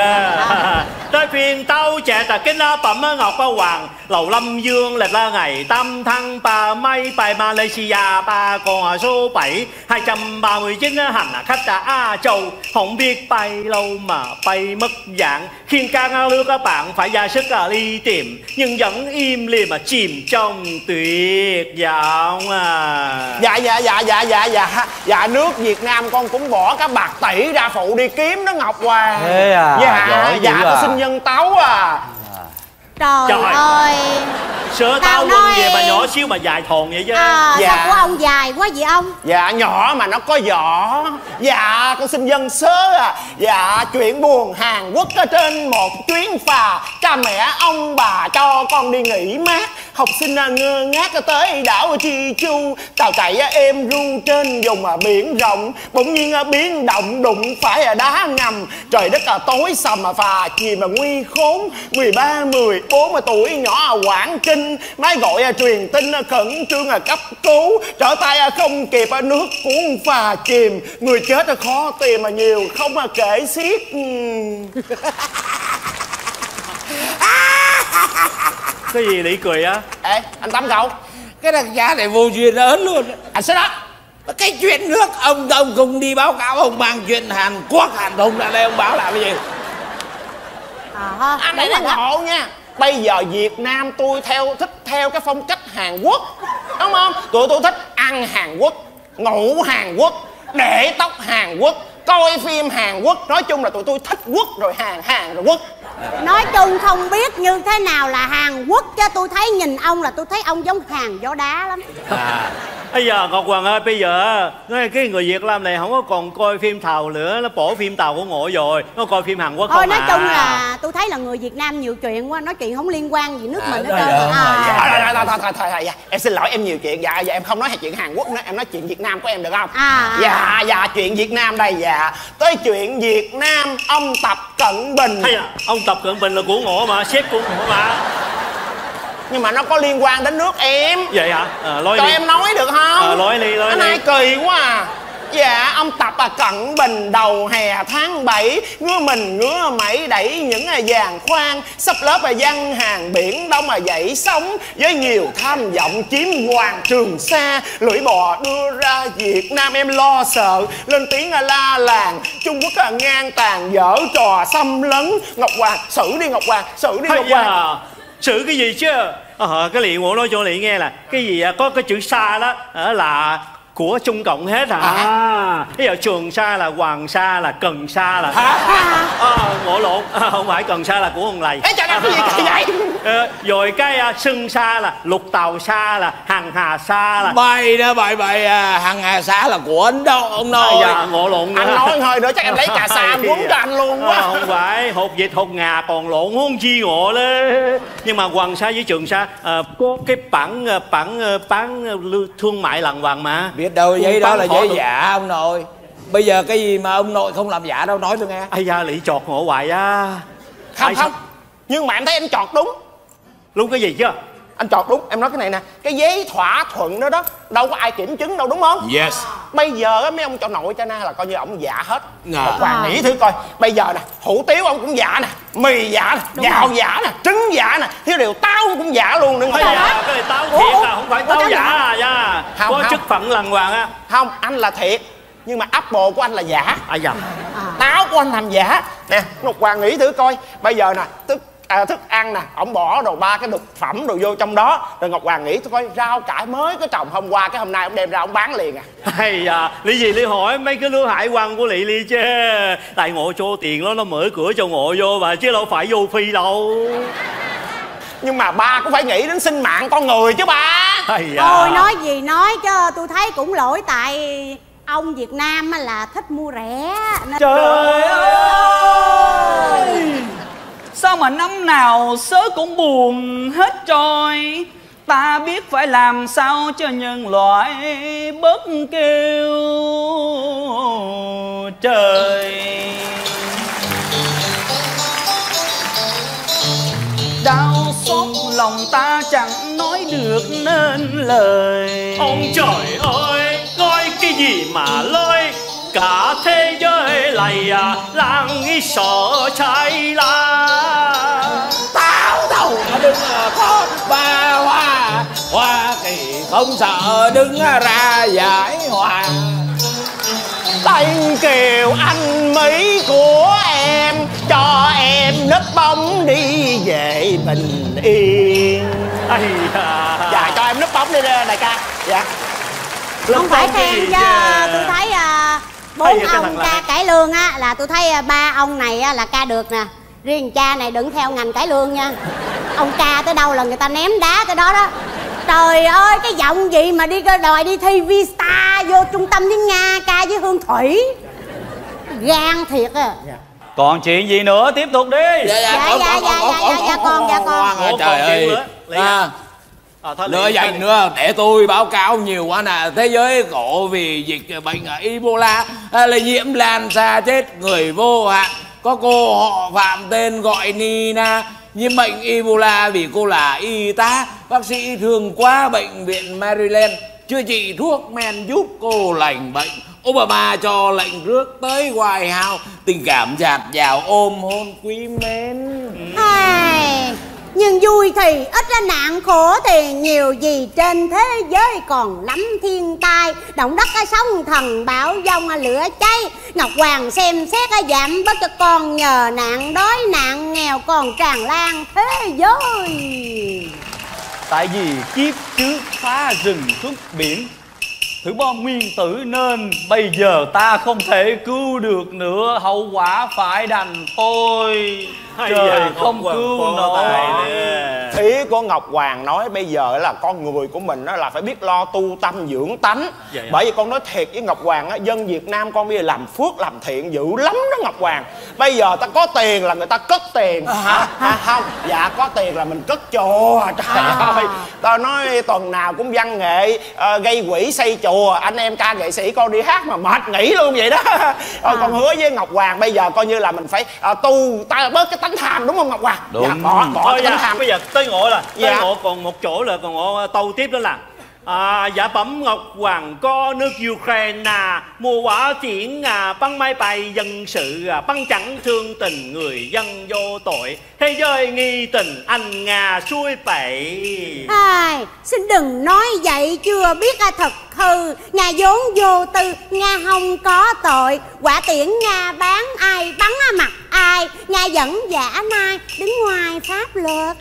Tới phiên tâu trẻ tà kinh bẩm Ngọc Hoàng, lầu Lâm Dương lịch là ngày tam thăng ba mây bài Malaysia ba con số bảy hai trăm ba mươi chín hành khách đã A Châu, không biết bay lâu mà bay mất dạng, khiến các nước các bạn phải ra sức đi tìm nhưng vẫn im lìm mà chìm trong tuyệt vọng à. Dạ dạ dạ dạ dạ dạ dạ nước Việt Nam con cũng bỏ cả bạc tỷ ra phụ đi kiếm đó Ngọc Hoàng. Thế à, dạ giỏi dạ dữ tôi à. xin nhân tấu à. Trời, Trời. ơi. Sơ Tao tao quân nói- về mà nhỏ xíu mà dài thòn vậy chứ. À, Dạ. sao của ông dài quá vậy ông? Dạ nhỏ mà nó có vỏ. Dạ con xin dân sớ à. Dạ chuyện buồn Hàn Quốc ở trên một chuyến phà, cha mẹ ông bà cho con đi nghỉ mát, học sinh ngơ ngác tới đảo Chi Chu, tàu chạy êm ru trên vùng biển rộng, bỗng nhiên biến động đụng phải đá ngầm, trời đất tối sầm mà phà chìm mà nguy khốn, mười ba mười bốn tuổi nhỏ Quảng Trinh, máy gọi truyền tin khẩn trương cấp cứu, trở tay không kịp nước cuốn phà chìm, người chết khó tìm mà nhiều không kể xiết. Cái gì lị cười á? Ê anh Tám cậu, Cái thằng cha này vô duyên ớn luôn. anh sao đó? Cái chuyện nước ông ông không đi báo cáo, ông mang chuyện Hàn Quốc Hàn Thùng ra đây ông báo làm cái gì? À, Anh ấy là ngộ nha. Bây giờ Việt Nam tôi theo thích theo cái phong cách Hàn Quốc, đúng không? Tụi tôi thích ăn Hàn Quốc, ngủ Hàn Quốc, để tóc Hàn Quốc, coi phim Hàn Quốc. Nói chung là tụi tôi thích quốc rồi Hàn, Hàn rồi quốc. Nói chung không biết như thế nào là Hàn Quốc, chứ tôi thấy nhìn ông là tôi thấy ông giống Hàn gió đá lắm. À, Bây giờ Ngọc Hoàng ơi, bây giờ cái người Việt Nam này không có còn coi phim Tàu nữa, nó bỏ phim Tàu của ngộ rồi, nó coi phim Hàn Quốc thôi không. Nói à. chung là tôi thấy là người Việt Nam nhiều chuyện quá, nói chuyện không liên quan gì nước à, mình hết trơn. Thôi thôi thôi thôi, em xin lỗi, em nhiều chuyện. Dạ dạ em không nói chuyện Hàn Quốc nữa, em nói chuyện Việt Nam của em được không? À, dạ dạ chuyện Việt Nam đây. Dạ tới chuyện Việt Nam, ông Tập Cận Bình. À, ông Tập Cận Bình là của ngộ mà, sếp của ngộ mà. Nhưng mà nó có liên quan đến nước em. Vậy hả? À, nói cho đi. em nói được không? À, nói đi, nói cái đi. này kỳ quá à. Dạ ông Tập à Cận Bình đầu hè tháng bảy ngứa mình ngứa mẩy đẩy những à vàng khoan sắp lớp à văn hàng biển đông mà dậy sóng với nhiều tham vọng chiếm hoàng Trường Sa, lưỡi bò đưa ra Việt Nam em lo sợ lên tiếng à la làng Trung Quốc à ngang tàn dở trò xâm lấn. Ngọc Hoàng xử đi Ngọc Hoàng, xử đi Ngọc Hoàng. À, xử cái gì chứ? À, cái Lị ngộ nói cho Lị nghe là cái gì có cái chữ Sa đó là của Trung Cộng hết hả? À, bây giờ Trường Sa là Hoàng Sa là Cần Sa là hả? À, ngộ lộn, à, không phải Cần Sa là của ông Lầy. Ê, cái gì kỳ vậy? À, rồi cái uh, Sưng Sa là Lục Tàu Sa là Hằng Hà Sa là bày đó bày bày à, Hằng Hà Sa là của Ấn Độ ông nội. À, dạ, ngộ lộn nữa. Anh nói hơi nữa chắc em lấy cà sa quấn cho anh luôn quá. À, không phải hột vịt hột ngà còn lộn huống chi ngộ đấy. Nhưng mà Hoàng Sa với Trường Sa à, có cái bản bản bán thương mại lằng hoàng mà. Biết đâu giấy đó là giấy giả ông nội. Bây giờ cái gì mà ông nội không làm giả đâu, nói tôi nghe. Ây da, Lị chọt ngộ hoài á. Không không, nhưng mà em thấy anh chọt đúng. Đúng cái gì chứ? Anh chọt đúng, em nói cái này nè, cái giấy thỏa thuận đó đó đâu có ai kiểm chứng đâu đúng không? Yes. Bây giờ mấy ông cho nội cho na là coi như ông giả hết. À. Ngọc Hoàng nghĩ thử coi, bây giờ nè hủ tiếu ông cũng giả nè, mì giả nè, gạo giả nè, trứng giả nè, thiếu điều táo cũng giả luôn nữa. Ây da, cái này táo thiệt à, không phải táo giả à nha. Không, có không. chức phận lằng hoàng á. Không, anh là thiệt, nhưng mà apple của anh là giả. À dạ. Táo của anh làm giả nè. Ngọc Hoàng nghĩ thử coi, bây giờ nè tức à, thức ăn nè, ổng bỏ đồ ba cái thực phẩm đồ vô trong đó, rồi Ngọc Hoàng nghĩ coi rau cải mới có trồng hôm qua cái hôm nay ông đem ra ông bán liền à. Hay à, lý gì Lý hỏi mấy cái lứa hải quan của Lị Ly chứ. Tại ngộ cho tiền đó, nó mở cửa cho ngộ vô mà chứ đâu phải vô phi đâu. Nhưng mà ba cũng phải nghĩ đến sinh mạng con người chứ ba. Hay à. Thôi nói gì nói chứ tôi thấy cũng lỗi tại ông Việt Nam là thích mua rẻ nên... Trời ơi, sao mà năm nào sớ cũng buồn hết trôi. Ta biết phải làm sao cho nhân loại bớt kêu trời. Đau xót lòng ta chẳng nói được nên lời. Ông trời ơi, nói cái gì mà lôi cả thế giới này à, làng ý sợ cháy la. Táo đầu đứng có ba hoa, Hoa Kỳ không sợ đứng ra giải hòa. Thanh kiều anh Mỹ của em, cho em nấp bóng đi về bình yên. Ây da. Dạ cho em núp bóng đi đại ca. Dạ. Không phải khen chứ tôi thấy uh, bốn ông ca cải lương á là tôi thấy uh, ba ông này á, là ca được nè. Riêng cha này đừng theo ngành cải lương nha. Ông ca tới đâu là người ta ném đá tới đó đó. Trời ơi cái giọng gì mà đi đòi đi thi Vista vô trung tâm tiếng Nga ca với Hương Thủy. Gan thiệt à. Dạ. Còn chuyện gì nữa tiếp tục đi. Dạ dạ dạ dạ dạ dạ con dạ con. Trời ơi. À, nữa dành nữa để tôi báo cáo nhiều quá nè. Thế giới khổ vì dịch bệnh Ebola lây nhiễm lan xa chết người vô hạn. Có cô họ Phạm tên gọi Nina nhiễm bệnh Ebola vì cô là y tá. Bác sĩ thường qua bệnh viện Maryland chữa trị thuốc men giúp cô lành bệnh. Obama cho lệnh rước tới White House. Tình cảm dạt dào ôm hôn quý mến. Ai, nhưng vui thì ít ra nạn khổ thì nhiều, gì trên thế giới còn lắm thiên tai. Động đất sóng thần bão giông lửa cháy. Ngọc Hoàng xem xét giảm bớt cho con nhờ nạn đói nạn nghèo còn tràn lan thế giới. Tại vì kiếp trước phá rừng cướp biển thử bom nguyên tử nên bây giờ ta không thể cứu được nữa, hậu quả phải đành thôi. Trời không cứu nổi. Ý của Ngọc Hoàng nói bây giờ là con người của mình đó là phải biết lo tu tâm dưỡng tánh. Vậy bởi vì con nói thiệt với Ngọc Hoàng á, dân Việt Nam con bây giờ làm phước làm thiện dữ lắm đó Ngọc Hoàng. Bây giờ ta có tiền là người ta cất tiền. À, hả? À, không, dạ có tiền là mình cất chùa. Trời à. ơi, tao nói tuần nào cũng văn nghệ uh, gây quỹ xây chùa. Anh em ca nghệ sĩ con đi hát mà mệt nghỉ luôn vậy đó. Rồi à. Con hứa với Ngọc Hoàng bây giờ coi như là mình phải uh, tu ta bớt cái tánh tham, đúng không Ngọc Hoàng? Đúng. Dạ, bỏ bỏ Thôi cái dạ, tánh tham. bây giờ tới ngộ là tới dạ. ngộ còn một chỗ là còn ngộ tâu tiếp đó là à, dạ bẩm Ngọc Hoàng có nước Ukraine mua quả triển à, bắn máy bay dân sự à, bắn chẳng thương tình người dân vô tội, thế giới nghi tình anh Nga suối bậy. Ai, xin đừng nói vậy, chưa biết à, thật hư. Nga vốn vô tư, Nga không có tội. Quả tiễn Nga bán ai bắn mặt ai, Nga vẫn giả nai đứng ngoài pháp luật.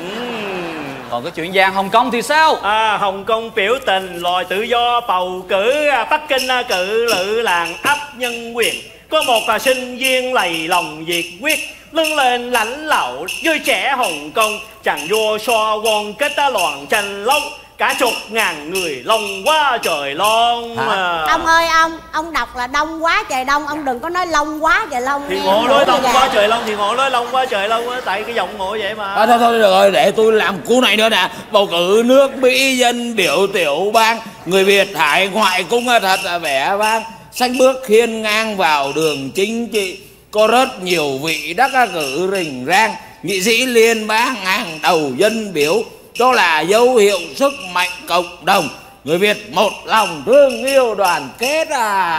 Còn cái chuyện vàng Hồng Kông thì sao? À, Hồng Kông biểu tình lòi tự do bầu cử, Bắc Kinh cự lự làng ấp nhân quyền. Có một à, sinh viên lầy lòng nhiệt quyết lưng lên lãnh lậu với trẻ Hồng Kông, chàng vua so quân kết đã loạn tranh lốc, cả chục ngàn người long quá trời long. À. Ông ơi ông, ông đọc là đông quá trời đông, ông đừng có nói long quá trời long. Thì ngộ nói đông quá trời long thì ngộ nói long quá trời long á, tại cái giọng ngộ vậy mà. À, thôi thôi được rồi, để tôi làm cú này nữa nè. Bầu cử nước Mỹ dân biểu tiểu bang, người Việt hải ngoại cũng thật là vẻ vang, xanh bước khiên ngang vào đường chính trị. Có rất nhiều vị đắc cử rình rang, nghị sĩ liên bang hàng đầu dân biểu. Đó là dấu hiệu sức mạnh cộng đồng, người Việt một lòng thương yêu đoàn kết à.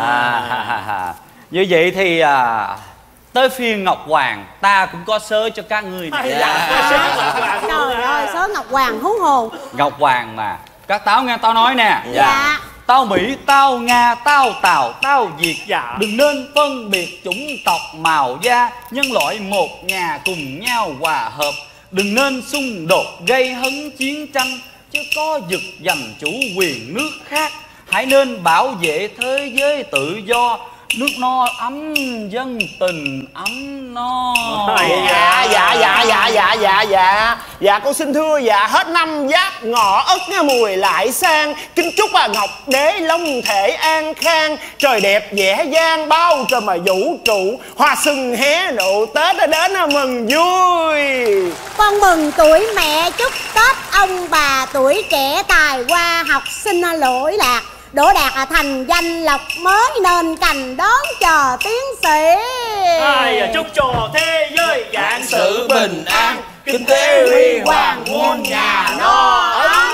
À, như vậy thì à, tới phiên Ngọc Hoàng ta cũng có sớ cho các ngươi này. Dạ. Trời ơi, sớ Ngọc Hoàng hú hồn. Ngọc Hoàng mà các táo nghe tao nói nè. Dạ. Tao Mỹ, tao Nga, tao Tàu, tao Việt. Dạ. Đừng nên phân biệt chủng tộc màu da, nhân loại một nhà cùng nhau hòa hợp. Đừng nên xung đột gây hấn chiến tranh, chứ có giật giành chủ quyền nước khác. Hãy nên bảo vệ thế giới tự do, nước no ấm dân tình ấm no. Dạ dạ dạ dạ dạ dạ dạ dạ con xin thưa dạ, hết năm Giáp Ngọ Ất mùi lại sang, kính chúc à Ngọc Đế long thể an khang, trời đẹp dễ dang bao trùm mà vũ trụ, hoa sừng hé nụ Tết đã đến mừng vui. Con mừng tuổi mẹ, chúc Tết ông bà tuổi trẻ tài hoa, học sinh lỗi lạc đỗ đạt thành danh lộc, mới nên cành đón chờ tiến sĩ. Ai chúc cho thế giới vạn sự bình an, kinh tế huy hoàng muôn nhà no ấm.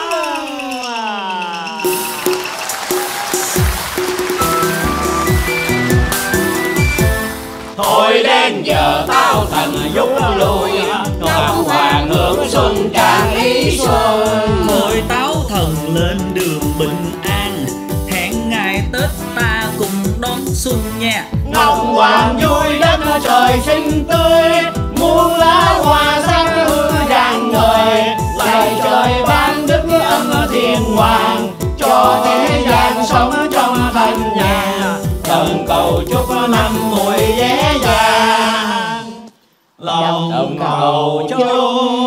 Thôi đến giờ tao thành rút lui, Ngọc Hoàng hưởng xuân tràn ý xuân. Thôi táo thần lên đường bình an, hẹn ngày Tết ta cùng đón xuân nha. Ngọc Hoàng vui đất trời xinh tươi, muôn lá hoa sắc hương rạng ngời. Lạy trời ban đức âm thiên hoàng, cho thế gian sống trong thanh nhàn. Thần cầu chúc năm mùi vé vàng, lòng cầu chúc